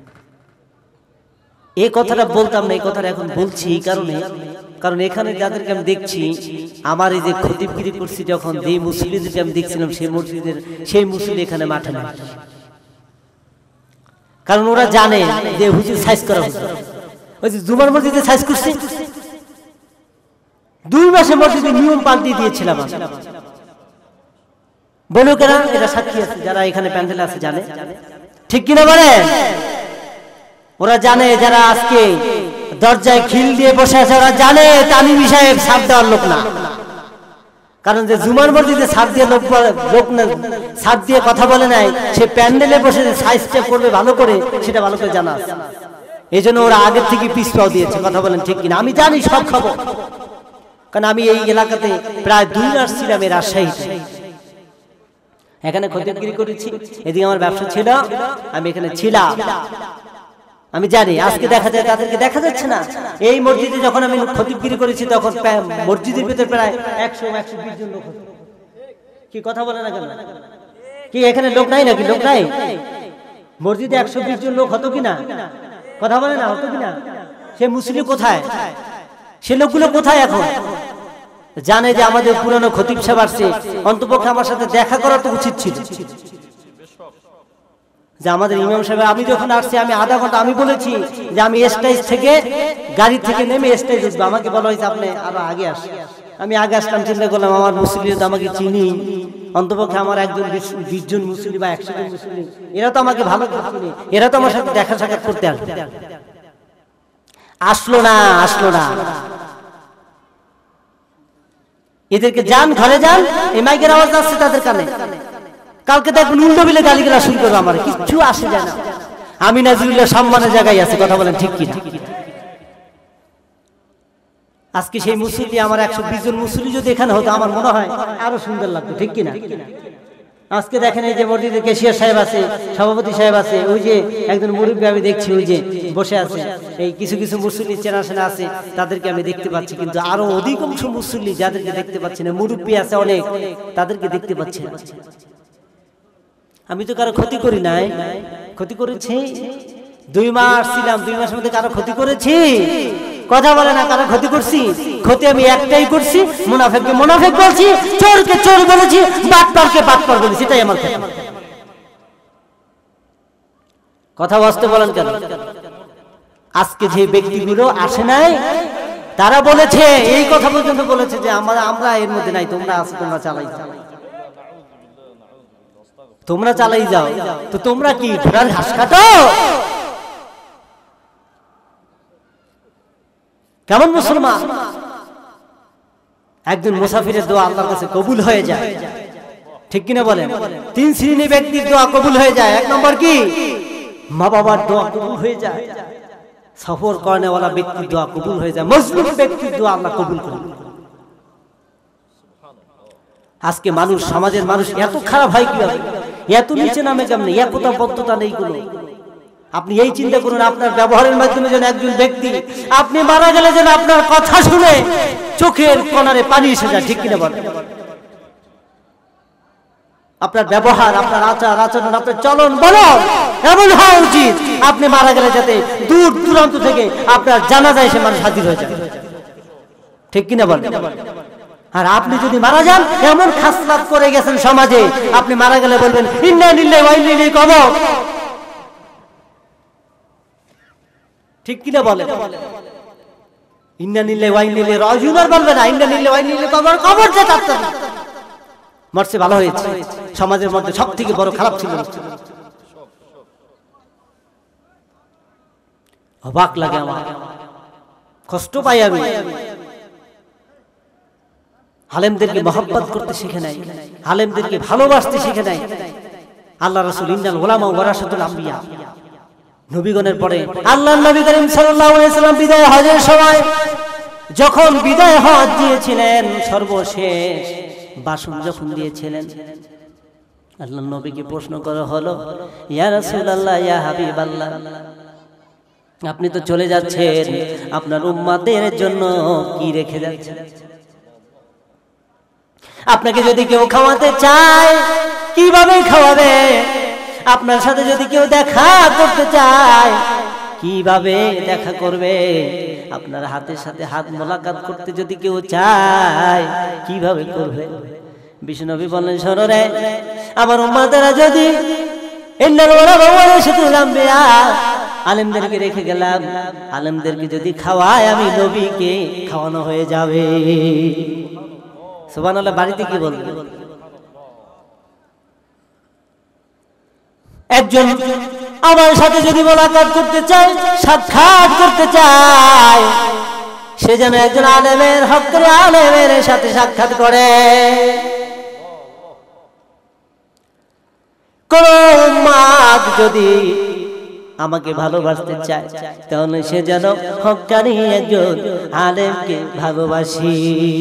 এই কথাটা বলতাম না, এই কথাটা এখন বলছি এই কারণে, কারণ এখানে যাদেরকে আমি দেখছি, আমার এই যে খতিবগিরি করছি, যখন যে মুসল্লিদেরকে আমি দেখছিলাম সেই মসজিদের সেই মুসল্লি এখানে মাঠে না, কারণ ওরা জানে যে হুজুর সাইজ করা হুজুর। ওই যে জুমার মসজিদে সাইজ করছি, 2 মাসে মসজিদে নিয়ম পাল্টে দিয়েছিলাম। বলো কেন? এটা সাক্ষী আছে, যারা এখানে প্যান্ডেলে আছে জানে, ঠিক কিনা বলেন? ওরা জানে, যারা আজকে দরজায় খিল দিয়ে বসে আছে, ওরা জানে তামিমি সাহেব ছাপ দেওয়ার লোক না। কারণ যে জুমার মসজিদে ছাপ দিয়ে লোক না, ছাপ দিয়ে কথা বলে নাই, সে প্যান্ডেলে বসে সাইজটা করবে ভালো করে, সেটা ভালো করে জানা আছে। এই জন্য ওরা আগের থেকে পিছপাও দিয়েছে। কথা বলেন ঠিক কিনা? আমি জানি সব খবর, কারণ আমি এই এলাকাতে প্রায় 2 মাস ছিলাম, এই রাজশাহীতে। এখানে খতিবগিরি করেছি, এদিকে আমার ব্যবসা ছিল, আমি এখানে ছিলাম, আমি জানি। আজকে দেখা যায় তাদেরকে দেখা যাচ্ছে না। এই মসজিদে যখন আমি খতিবগিরি করেছি, তখন মসজিদের ভিতরে প্রায় 100-120 জন লোক হতো। কি কথা বলে না কেন? কি এখানে লোক নাই নাকি? লোক নাই? মসজিদে 120 জন লোক হতো কিনা? কথা বলে না, হতো কিনা? সে মুসলিম কোথায়? সে লোকগুলো কোথায় এখন? জানে যে আমাদের পুরানো খতিব সাহেব আসছে, অন্তপক্ষে আমার সাথে দেখা করা তো উচিত ছিল। যে আমাদের ইমাম সাহেব, আমি যখন আসছি, আমি আধা ঘন্টা আমি বলেছি যে আমি স্টেজ থেকে গাড়ি থেকে নেমে স্টেজ উঠবো, আমাকে বলা হয়েছে আপনি আরো আগে আসেন। আমি আগে আসলাম, চিন্তা করলাম আমার মুসলিম তো আমাকে চিনি, অন্তপক্ষে আমার একজন 20 জন মুসলিম বা 100 জন মুসলিম, এরা তো আমাকে ভালো চিনি, এরা তো আমার সাথে দেখা সাক্ষাৎ করতে আসবে। আসলো না, আসলো না। এদেরকে যান, ঘরে যান, এই মাইকের আওয়াজ আসছে তাদের কানে, কালকে দেখুন উল্টো বিলে গালিগালাজ শুরু করবে, আমার কিচ্ছু আসে যায় না। আমি নাজিরুল্লাহ সম্মানের জায়গায় আছি। কথা বলেন ঠিক কিনা? আজকে সেই মুসল্লি, আমার 120 জন মুসল্লি যদি এখানে হতো, আমার মনে হয় আরো সুন্দর লাগতো, ঠিক কিনা? আজকে দেখেন এই যে মসজিদের ক্যাশিয়ার সাহেব আছে, সভাপতি সাহেব আছে, ওই যে একজন মুরব্বী আমি দেখছি ওই যে বসে আছে, এই কিছু কিছু মুসল্লি চেনাশোনা আছে, তাদেরকে আমি দেখতে পাচ্ছি। কিন্তু আরো অধিকাংশ মুসল্লি যাদেরকে দেখতে পাচ্ছি না, মুরব্বী আছে অনেক, তাদেরকে দেখতে পাচ্ছি না। আমি তো কারো ক্ষতি করি নাই, ক্ষতি করেছি 2 মাস ছিলাম, 2 মাসের মধ্যে কারো ক্ষতি করেছি? কথা বলে না, কারো ক্ষতি করছি? ক্ষতি আমি একটাই করছি, মুনাফিককে মুনাফিক বলছি, চোরকে চোর বলেছি, বাটপারকে বাটপার বলেছি, এটাই আমার ক্ষতি। কথা বুঝতে বলেন কেন? আজকে যে ব্যক্তিগুলো আসে নাই তারা বলেছে, এই কথা পর্যন্ত বলেছে যে আমরা এর মধ্যে নাই, তোমরা আছো, তোমরা চালাই যাও, তোমরা চালাই যাও। তো তোমরা কি ঘোড়ার ঘাস কাটো? কেমন মুসলমান? একজন মুসাফিরের দোয়া আল্লাহর কাছে কবুল হয়ে যায়, ঠিক কিনা বলেন? 3 শ্রেণী ব্যক্তির দোয়া কবুল হয়ে যায়। 1 নম্বর কি? মা বাবার দোয়া কবুল হয়ে যায়, সফর করেনেওয়ালা ব্যক্তির দোয়া কবুল হয়ে যায়, মজলুম ব্যক্তির দোয়া আল্লাহ কবুল করেন। আজকে মানুষ, সমাজের মানুষ এত খারাপ হয় কিভাবে, এত নিচে নামে কেমনে, একতা বদ্ধতা নেই কোনো। আপনি এই চিন্তা করুন, আপনার ব্যবহারের মাধ্যমে যেন একজন ব্যক্তি, আপনি মারা গেলে যেন আপনার কথা শুনে চোখের কোণারে পানি এসে যায়, ঠিক কিনা বলেন? আপনার ব্যবহার, আপনার আচার আচরণ, আপনার চলন বলন এমন হওয়া উচিত, আপনি মারা গেলে যাতে দূর দূরান্ত থেকে আপনার জানাজা এসে মানুষ হাজির হয়ে যায়, ঠিক কিনা বলেন? আর আপনি যদি মারা যান, এমন খাসলাত করে গেছেন সমাজে, আপনি মারা গেলে বলবেন ইন্না লিল্লাহি ওয়া ইন্না ইলাইহি রাজিউন, ঠিক কিনা বলেন? ইন্না লিল্লাহি ওয়া ইন্না ইলাইহি রাজিউন আর বলবেন না, ইন্না লিল্লাহি ওয়া ইন্না ইলাইহি রাজিউন, কবর যে তাত্তা মরছে ভালো হয়েছে। সমাজের মধ্যে সবথেকে বড় খারাপ ছিল। অবাক লাগে আমার, কষ্ট পাই আমি। আলেমদেরকে মহব্বত করতে শিখে নাই, আলেমদেরকে ভালোবাসতে শিখে নাই। আল্লাহ রাসূল ইন্নাল উলামা ওয়ারাসাতুল আম্বিয়া, নবীগণের পরে আল্লাহর নবী করিম সাল্লাল্লাহু আলাইহি সাল্লাম বিদায় হজের সময় যখন বিদায় হজ দিয়েছিলেন, সর্বশেষ ভাষণ যখন দিয়েছিলেন, আল্লাহর নবীকে প্রশ্ন করা হলো, ইয়া রাসূলুল্লাহ, ইয়া হাবিবাল্লাহ, আপনি তো চলে যাচ্ছেন, আপনার উম্মতের জন্য কি রেখে যাচ্ছেন? আপনাকে যদি কেউ খাওয়াতে চায়, কিভাবে খাওয়াবে? আপনার সাথে যদি কেউ দেখা করতে চায়, কিভাবে দেখা করবে? আপনার হাতের সাথে হাত মোলাকাত করতে যদি কেউ চায়, কিভাবে করবে? বিশ্বনবী বললেন, শোনো রে, আমার উম্মতেরা যদি ইন্নাল উলামা ওয়ারাসাতুল আম্বিয়া, আলেমদেরকে রেখে গেলাম, আলেমদেরকে যদি খাওয়ায়, আমি নবীকে খাওয়ানো হয়ে যাবে। সুবহানাল্লাহ। বাড়িতে কি বলবে? একজন আমার সাথে যদি মোলাকাত করতে চায়, সাক্ষাৎ করতে চায়, সে যেন একজন আলেমের, হকের আলেমের সাথে সাক্ষাৎ করে। কোন উম্মত যদি আমাকে ভালোবাসতে চায়, তাহলে সে যেন হক্কানি একজন আলেমকে ভালোবাসি।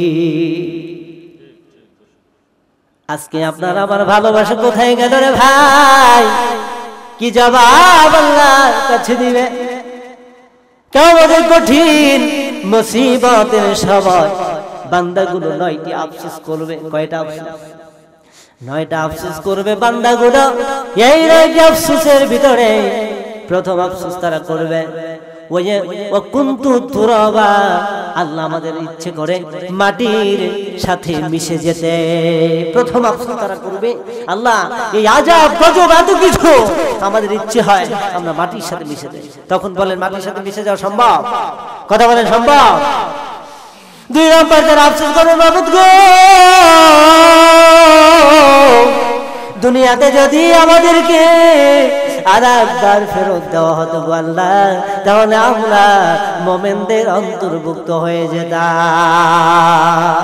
আজকে আপনার আমার ভালোবাসা কোথায় গেল রে ভাই? কি জবাব আল্লাহর কাছে দিবে? কিয়ামতের কঠিন মুসিবতের সময় বান্দাগুলো 9টি আফসোস করবে। কয়টা আফসোস? 9টা আফসোস করবে বান্দাগুলো। এই 9টি আফসোসের ভিতরে প্রথম আফসোস তারা করবে, ওয়া কুনতু তুরাবা, আল্লাহ আমাদের ইচ্ছে করে মাটির সাথে মিশে যেতে। প্রথম আফসোস তারা করবে, আল্লাহ এই আযাব গজব এত কিছু, আমাদের ইচ্ছে হয় আমরা মাটির সাথে মিশে যাই। তখন বলেন, মাটির সাথে মিশে যাওয়া সম্ভব? কথা বলেন, সম্ভব? 2 নম্বর তারা আফসোস করবে, মাবুদ গো, দুনিয়াতে যদি আমাদেরকে আরেকবার ফেরত দেওয়া হতো আল্লাহ, তাহলে আমরা মুমিনদের অন্তর্ভুক্ত হয়ে যেতাম।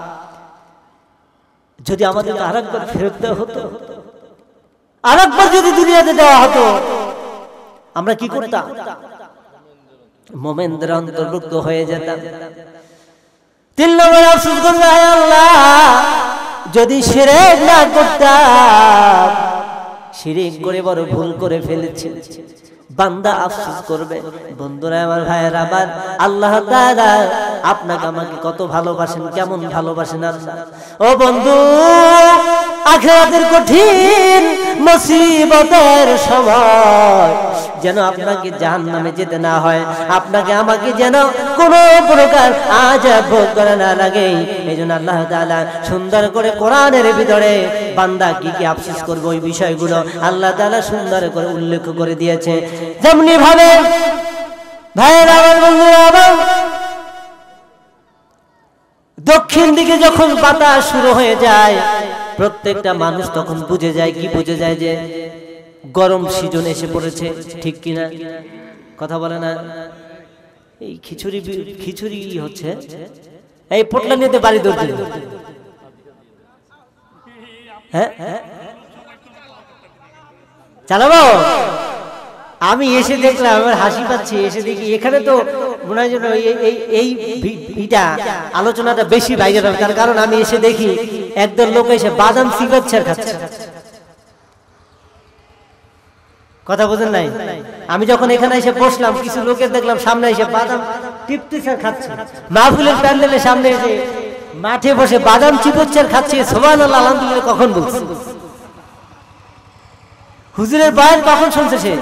যদি আমাদেরকে আরেকবার ফেরত দেওয়া হতো, আরেকবার যদি দুনিয়াতে দেওয়া হতো, আমরা কি করতাম? মুমিনদের অন্তর্ভুক্ত হয়ে যেতাম। 3 নম্বর আফসোস করবে, হে আল্লাহ, যদি শিরক না করতাম, শিরক করে বড় ভুল করে ফেলেছি। বান্দা আফসোস করবে। বন্ধুরা আমার, ভাইয়েরা আমার, আল্লাহ তাআলা আপনাকে আমাকে কত ভালোবাসেন, কেমন ভালোবাসেন আল্লাহ। ও বন্ধু, আখিরাতের কঠিন মুসিবতের সময় যেন আপনাকে জাহান্নামে যেতে না হয়, আপনাকে আমাকে যেন কোনো প্রকার আযাব ভোগ করা না লাগে। এইজন্য আল্লাহ তাআলা সুন্দর করে কোরআনের ভিতরে বান্দা কি কি আফসোস করবে ওই বিষয়গুলো আল্লাহ তাআলা সুন্দর করে উল্লেখ করে দিয়েছে। যেমনি ভাবে ভাইয়েরা আমার, বন্ধুরা আমার, দক্ষিণ দিকে যখন বাতাস শুরু হয়ে যায় প্রত্যেকটা মানুষ তখন বুঝে যায়, কি বুঝে যায় যে গরম সিজন এসে পড়েছে, ঠিক কিনা? কথা বলে না? এই খিচুড়ি হচ্ছে, এই পোটলা নিতে বাড়ি ধরতে, হ্যাঁ চালাবো। আমি এসে দেখলাম, আমার হাসি পাচ্ছে, এসে দেখি এখানে তো মনে হয় যেন এই আলোচনাটা বেশি বাইরে, কারণ আমি এসে দেখি একদল লোক এসে বাদাম সিগারেট খাচ্ছে। কথা বোঝেন নাই? আমি যখন এখানে এসে বসলাম কিছু লোকের দেখলাম সামনে এসে বাদাম টিপটিচার খাচ্ছে, মাহফিলের প্যান্ডেলের সামনে এসে মাঠে বসে বাদাম চিপচ্চার খাচ্ছে। সুবহানাল্লাহ, আলহামদুলিল্লাহ। কখন বলছে? হুজুরের বয়ান কখন শুনছে সে?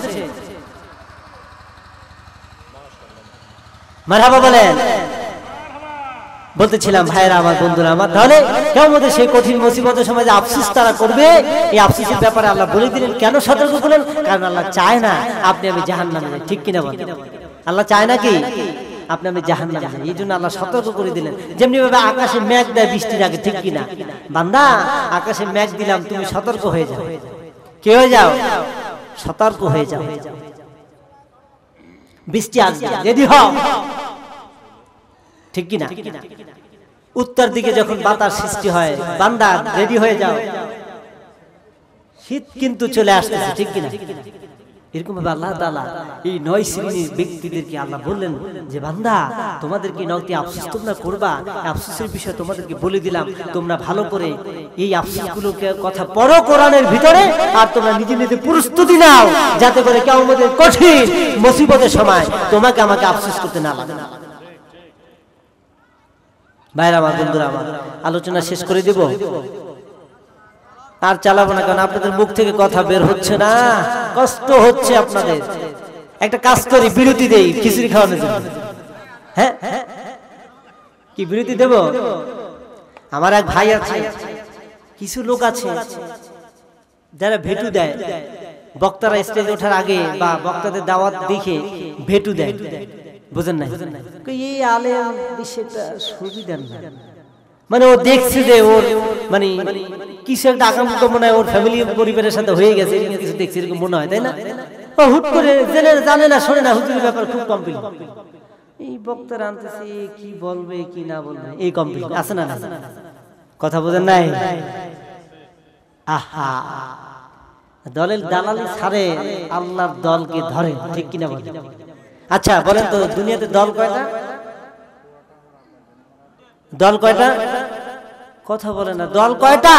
মারহাবা বলেন। বলতেছিলাম ভাইরা আমার, বন্ধুরা আমার, তাহলে কিয়ামতের সেই কঠিন মুসিবতের সময় যে আফসোস তারা করবে, এই আফসোসের ব্যাপারে আল্লাহ বলে দিলেন। কেন সতর্ক করলেন? কারণ আল্লাহ চায় না আপনি আমি জাহান্নামে যাই, ঠিক কিনা বলেন? আল্লাহ চায় না কি আপনি আমি জাহান্নামে যাই, এই জন্য আল্লাহ সতর্ক করে দিলেন। যেমনি ভাবে আকাশে মেঘ দেয় বৃষ্টির আগে, ঠিক কিনা? বান্দা, আকাশে মেঘ দিলাম, তুমি সতর্ক হয়ে যাও। কি হয়ে যাও? সতর্ক হয়ে যাও। বৃষ্টি আসবে, রেডি হও, ঠিক কিনা? উত্তর দিকে যখন বাতাস সৃষ্টি হয়, বান্দা রেডি হয়ে যাও, শীত কিন্তু চলে আসতেছে, ঠিক কিনা? এরকম ভাবে আল্লাহ তাআলা এই 9 শ্রেণীর ব্যক্তিদেরকে আল্লাহ বললেন যে বান্দা, তোমাদেরকে নয়টি আফসোস তোমরা করবা, আফসোসের বিষয় তোমাদেরকে বলে দিলাম। তোমরা ভালো করে এই আফসোসগুলোকে কথা পড়ো কোরআনের ভিতরে, আর তোমরা নিজে নিজে প্রস্তুতি নাও যাতে করে কিয়ামতের কঠিন মুসিবতের সময় তোমাকে আমাকে আফসোস করতে না লাগে। ভাইরা আমার, বন্ধুরা আমার, আলোচনা শেষ করে দেব, আর চালাবো না, কারণ আপনাদের মুখ থেকে কথা বের হচ্ছে না, কষ্ট হচ্ছে আপনাদের। একটা কাজ করি, বিরতি দেই খিচুড়ি খাওয়ানোর জন্য। হ্যাঁ, কি বিরতি দেব? আমার এক ভাই আছে, কিছু লোক আছে যারা ভেটু দেয়, বক্তারা স্টেজে ওঠার আগে বা বক্তাদের দাওয়াত দেখে ভেটু দেয়। বুঝেন না? এই আলেম বিষয়টা সুবিধা না, মানে ও দেখছে যে ওর মানে কিছু একটা আকাঙ্ক্ষা মনে হয় ওর ফ্যামিলি পরিবারের সাথে হয়ে গেছে, কিছু দেখছে এরকম মনে হয়, তাই না? ও হুট করে জানে না, শোনে না, হুজুরের ব্যাপার খুব কমপ্লিট। এই বক্তারা আনতেছে, কি বলবে কি না বলবে, এই কমপ্লিট আছে না? কথা বোঝেন নাই? আহা, দলের দালালি ছাড়ে আল্লাহর দলকে ধরে, ঠিক কিনা বলেন? আচ্ছা বলেন তো, দুনিয়াতে দল কয়টা? দল কয়টা? কথা বলে না, দল কয়টা?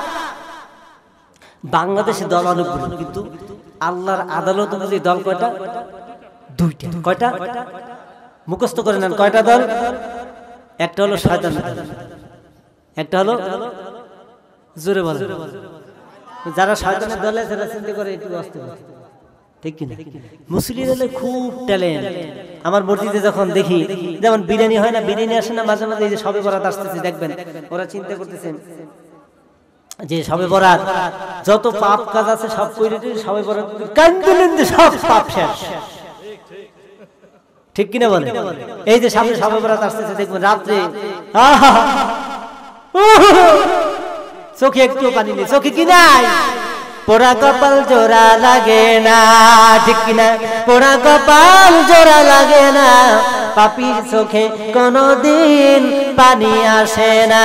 বাংলাদেশে দল অনেকগুলো, কিন্তু আল্লাহর আদালত অনুযায়ী দল কয়টা? দুইটা। কয়টা? মুখস্থ করে নেন, কয়টা দল? একটা হলো শয়তানের দল, একটা হলো, জোরে বলেন, যারা শয়তানের দলে যারা চিন্তা করে একটু আসতে পারে, ঠিক কিনা? মুসলিম হলে খুব ট্যালেন্ট। আমার মসজিদে যখন দেখি, যেমন বিরিয়ানি হয় না, বিরিয়ানি আসে না মাঝে মাঝে, এই যে শবে বরাত আসতেছে, দেখবেন ওরা চিন্তা করতেছেন যে শবে বরাত যত পাপ কাজ আছে সব কইরে দিয়ে শবে বরাত কান্দুলেন, সব পাপ শেষ, ঠিক কিনা বলে? এই যে সামনে শবে বরাত আসতেছে, দেখবেন রাত্রে চোখে একটু পানি নেই, চোখে কি নাই? পোড়া কপাল জোড়া লাগে না, ঠিক কিনা? পোড়া কপাল জোড়া লাগে না, পাপীর চোখে কোনদিন পানি আসে না।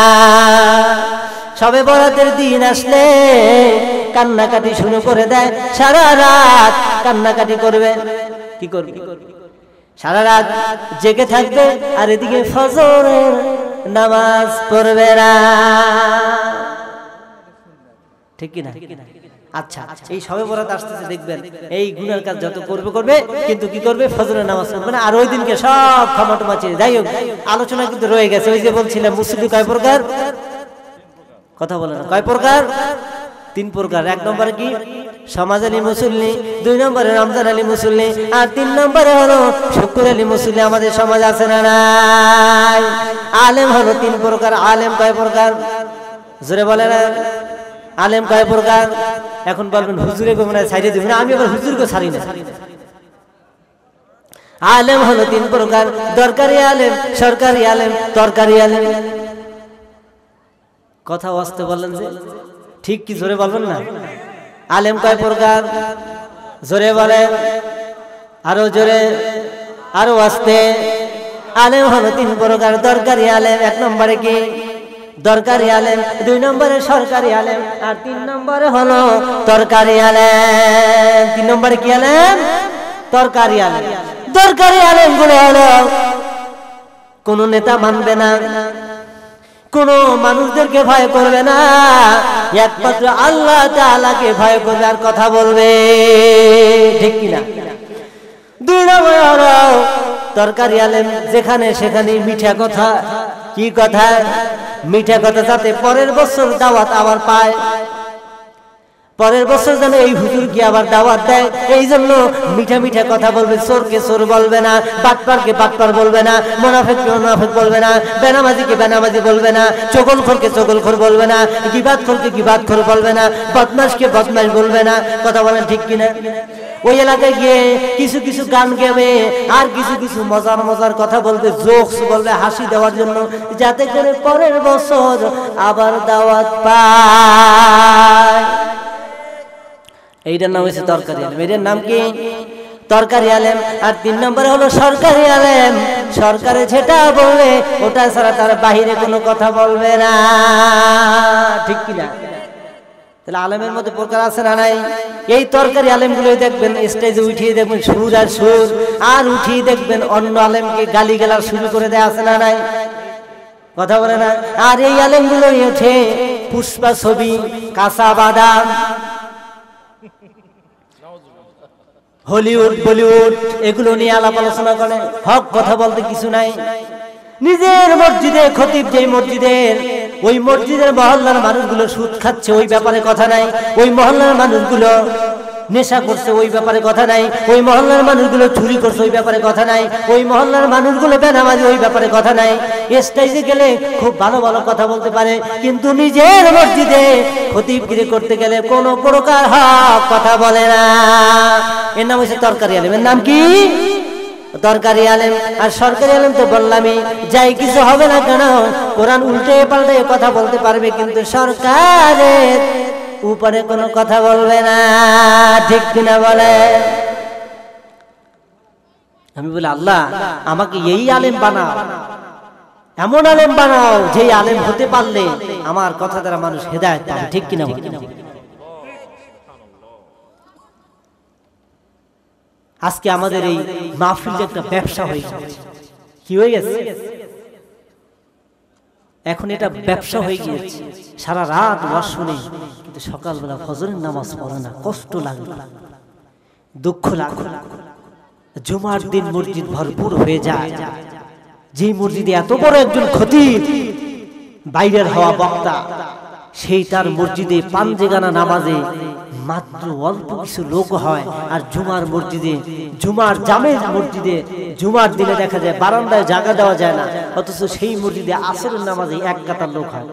শবে বরাতের দিন আসলে কান্নাকাটি শুরু করে দেয়, সারা রাত কান্নাকাটি করবে। কি করবে? সারা রাত জেগে থাকবে, আর এদিকে ফজরের নামাজ পড়বে না, ঠিক কিনা? আচ্ছা, এই শবে বরাত আসতেছে, দেখবেন এই গুনার কাজ যত করবে, কিন্তু কি করবে? ফজরের নামাজ পড়বে না, আর ওই দিনকে সব ক্ষমাটমা চেয়ে। যাই হোক, আলোচনা কিন্তু রয়ে গেছে। ওই যে বলছিলাম মুসলিম কয় প্রকার? কথা বলে না। কয় প্রকার? 3 প্রকার। 1 নম্বরে কি? সমাজ আলী মুসল্লি, 2 নম্বরে রমজান আলী মুসল্লি, আর 3 নম্বরে হলো শুকুর আলী মুসল্লি। আমাদের সমাজ আছে না নাই? আলেম হলো 3 প্রকার। আলেম কয় প্রকার? জোরে বলে না। আলেম কয় প্রকার? এখন বলবেন হুজুরে গো মনে ছাইড়ে দিবেন, আমি আবার হুজুরকে ছাড়ি না। আলেম হলো 3 প্রকার, দরকারি আলেম, সরকারি আলেম, তরকারি আলেম। কথা আসতে বলেন যে ঠিক কি? জোরে বলবেন না। আলেম কয় প্রকার? জোরে বলে, আরো জোরে, আরো আস্তে। আলেম হলো 3 প্রকার। দরকারি আলেম 1 নম্বরে কি? দরকারি আলেম, 2 নম্বরে সরকারি আলেম, আর 3 নম্বরে হলো তরকারি আলেম। 3 নম্বরে কি আলেম? তরকারি আলেম। দরকারি আলেম গুলো হলো কোন নেতা মানবে না, কোন মানুষদেরকে ভয় করবে না, একমাত্র আল্লাহ তাআলাকে ভয় করবে আর কথা বলবে, ঠিক কিনা? 2 নম্বরে হলো তরকারি আলেম, যেখানে সেখানে মিঠা কথা। কি কথা? মিঠা কথা, যাতে পরের বছর দাওয়াত আবার পায়, পরের বছর যেন এই হুজুর কি আবার দাওয়াত দেয়, এই জন্য মিঠা মিঠা কথা বলবে। চোরকে চোর বলবে না, বাটপারকে বাটপার বলবে না, মুনাফিককে মুনাফিক বলবে না, বেনামাজিকে বেনামাজি বলবে না, চগলখোরকে চগলখোর বলবে না, গীবাতখোরকে গীবাতখোর বলবে না, বদমাশকে বদমাশ বলবে না। কথা বলেন ঠিক কিনা? ওই এলাকায় গিয়ে কিছু কিছু গান গাবে, আর কিছু কিছু মজার মজার কথা বলবে, জোকস বলবে হাসি দেওয়ার জন্য, যাতে করে পরের বছর আবার দাওয়াত পায়। এইটার নাম হচ্ছে তরকারি আলেম। এটার নাম কি? তরকারি আলেম। আর 3 নম্বরে হলো সরকারি আলেম, সরকারে যেটা বলবে ওটা ছাড়া তার বাহিরে কোনো কথা বলবে না, ঠিক কিনা? তাহলে আলেমের মধ্যে প্রকার আছে না নাই? এই তরকারি আলেমগুলো দেখবেন স্টেজে উঠিয়ে দেখবেন সুর আর সুর, আর উঠিয়ে দেখবেন অন্য আলেমকে গালি গালার শুরু করে দেয়া আছে না নাই? কথা বলে না। আর এই আলেমগুলো ওঠে পুষ্পা ছবি, কাঁচা বাদাম, হলিউড বলিউড এগুলো নিয়ে আলাপ আলোচনা করে। হক কথা বলতে কিছু নাই। নিজের মসজিদে খতিব যেই মসজিদের, ওই মসজিদের মহল্লার মানুষগুলো সুদ খাচ্ছে, ওই ব্যাপারে কথা নাই। ওই মহল্লার মানুষগুলো নেশা করছে, ওই ব্যাপারে কথা নাই। ওই মহল্লার মানুষগুলো চুরি করছে, ওই ব্যাপারে কথা নাই। ওই মহল্লার মানুষগুলো বেনামাজি, ওই ব্যাপারে কথা নাই। স্টেজে গেলে খুব ভালো ভালো কথা বলতে পারে, কিন্তু নিজের মসজিদে খতিবগিরি করতে গেলে কোনো প্রকার হক কথা বলে না। এর নাম হচ্ছে তরকারি আলেম। এর নাম কি? তরকারি আলেম। আর সরকারি আলেম তো বললামই, যাই কিছু হবে না কেন কোরআন উল্টে পাল্টে কথা বলতে পারবে, কিন্তু সরকারের উপরে কোনো কথা বলবে না, ঠিক কিনা বলে? আমি বলি আল্লাহ আমাকে এই আলেম বানাও, এমন আলেম বানাও যে আলেম হতে পারলে আমার কথা দ্বারা মানুষ হেদায়েত পাবে, ঠিক কিনা বলে? আজকে আমাদের এই মাহফিলটা একটা ব্যবসা হয়ে গেছে। কি হয়ে গেছে? এখন এটা ব্যবসা হয়ে গিয়েছে। সারা রাত ওয়াজ শুনে কিন্তু সকালবেলা ফজরের নামাজ পড়ে না, কষ্ট লাগে, দুঃখ লাগে। জুমার দিন মসজিদ ভরপুর হয়ে যায়, যে মসজিদে এত বড় একজন খতিব বাইরের হওয়া বক্তা, সেই তার মসজিদে পাঞ্জেগানা নামাজে মাত্র অল্প কিছু লোক হয়। আর জুমার মসজিদে, জুমার জামের মসজিদে জুমার দিনে দেখা যায় বারান্দায় জায়গা দেওয়া যায় না, অথচ সেই মসজিদে আসরের নামাজে 1 কাতার লোক হয়,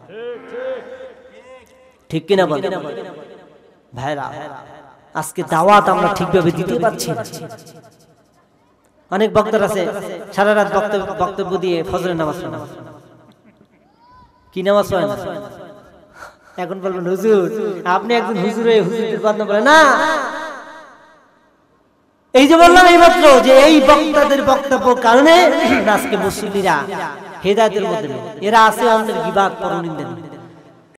ঠিক কিনা বল ভাইরা? আজকে দাওয়াত আমরা ঠিকভাবে দিতে পারছি না। অনেক বক্তার আছে সারা রাত বক্তব্য দিয়ে ফজরের নামাজ পড়ে না। কি নামাজ পড়ে না? এখন বলবেন হুজুর আপনি একজন হুজুর হয়ে হুজুরদের বদনাম বলেন না। এই যে বললাম এইমাত্র যে এই বক্তাদের বক্তব্যের কারণে আজকে মুসল্লিরা হেদায়েতের মধ্যে নেই, এরা আছে অন্যের গীবাত পরনিন্দা।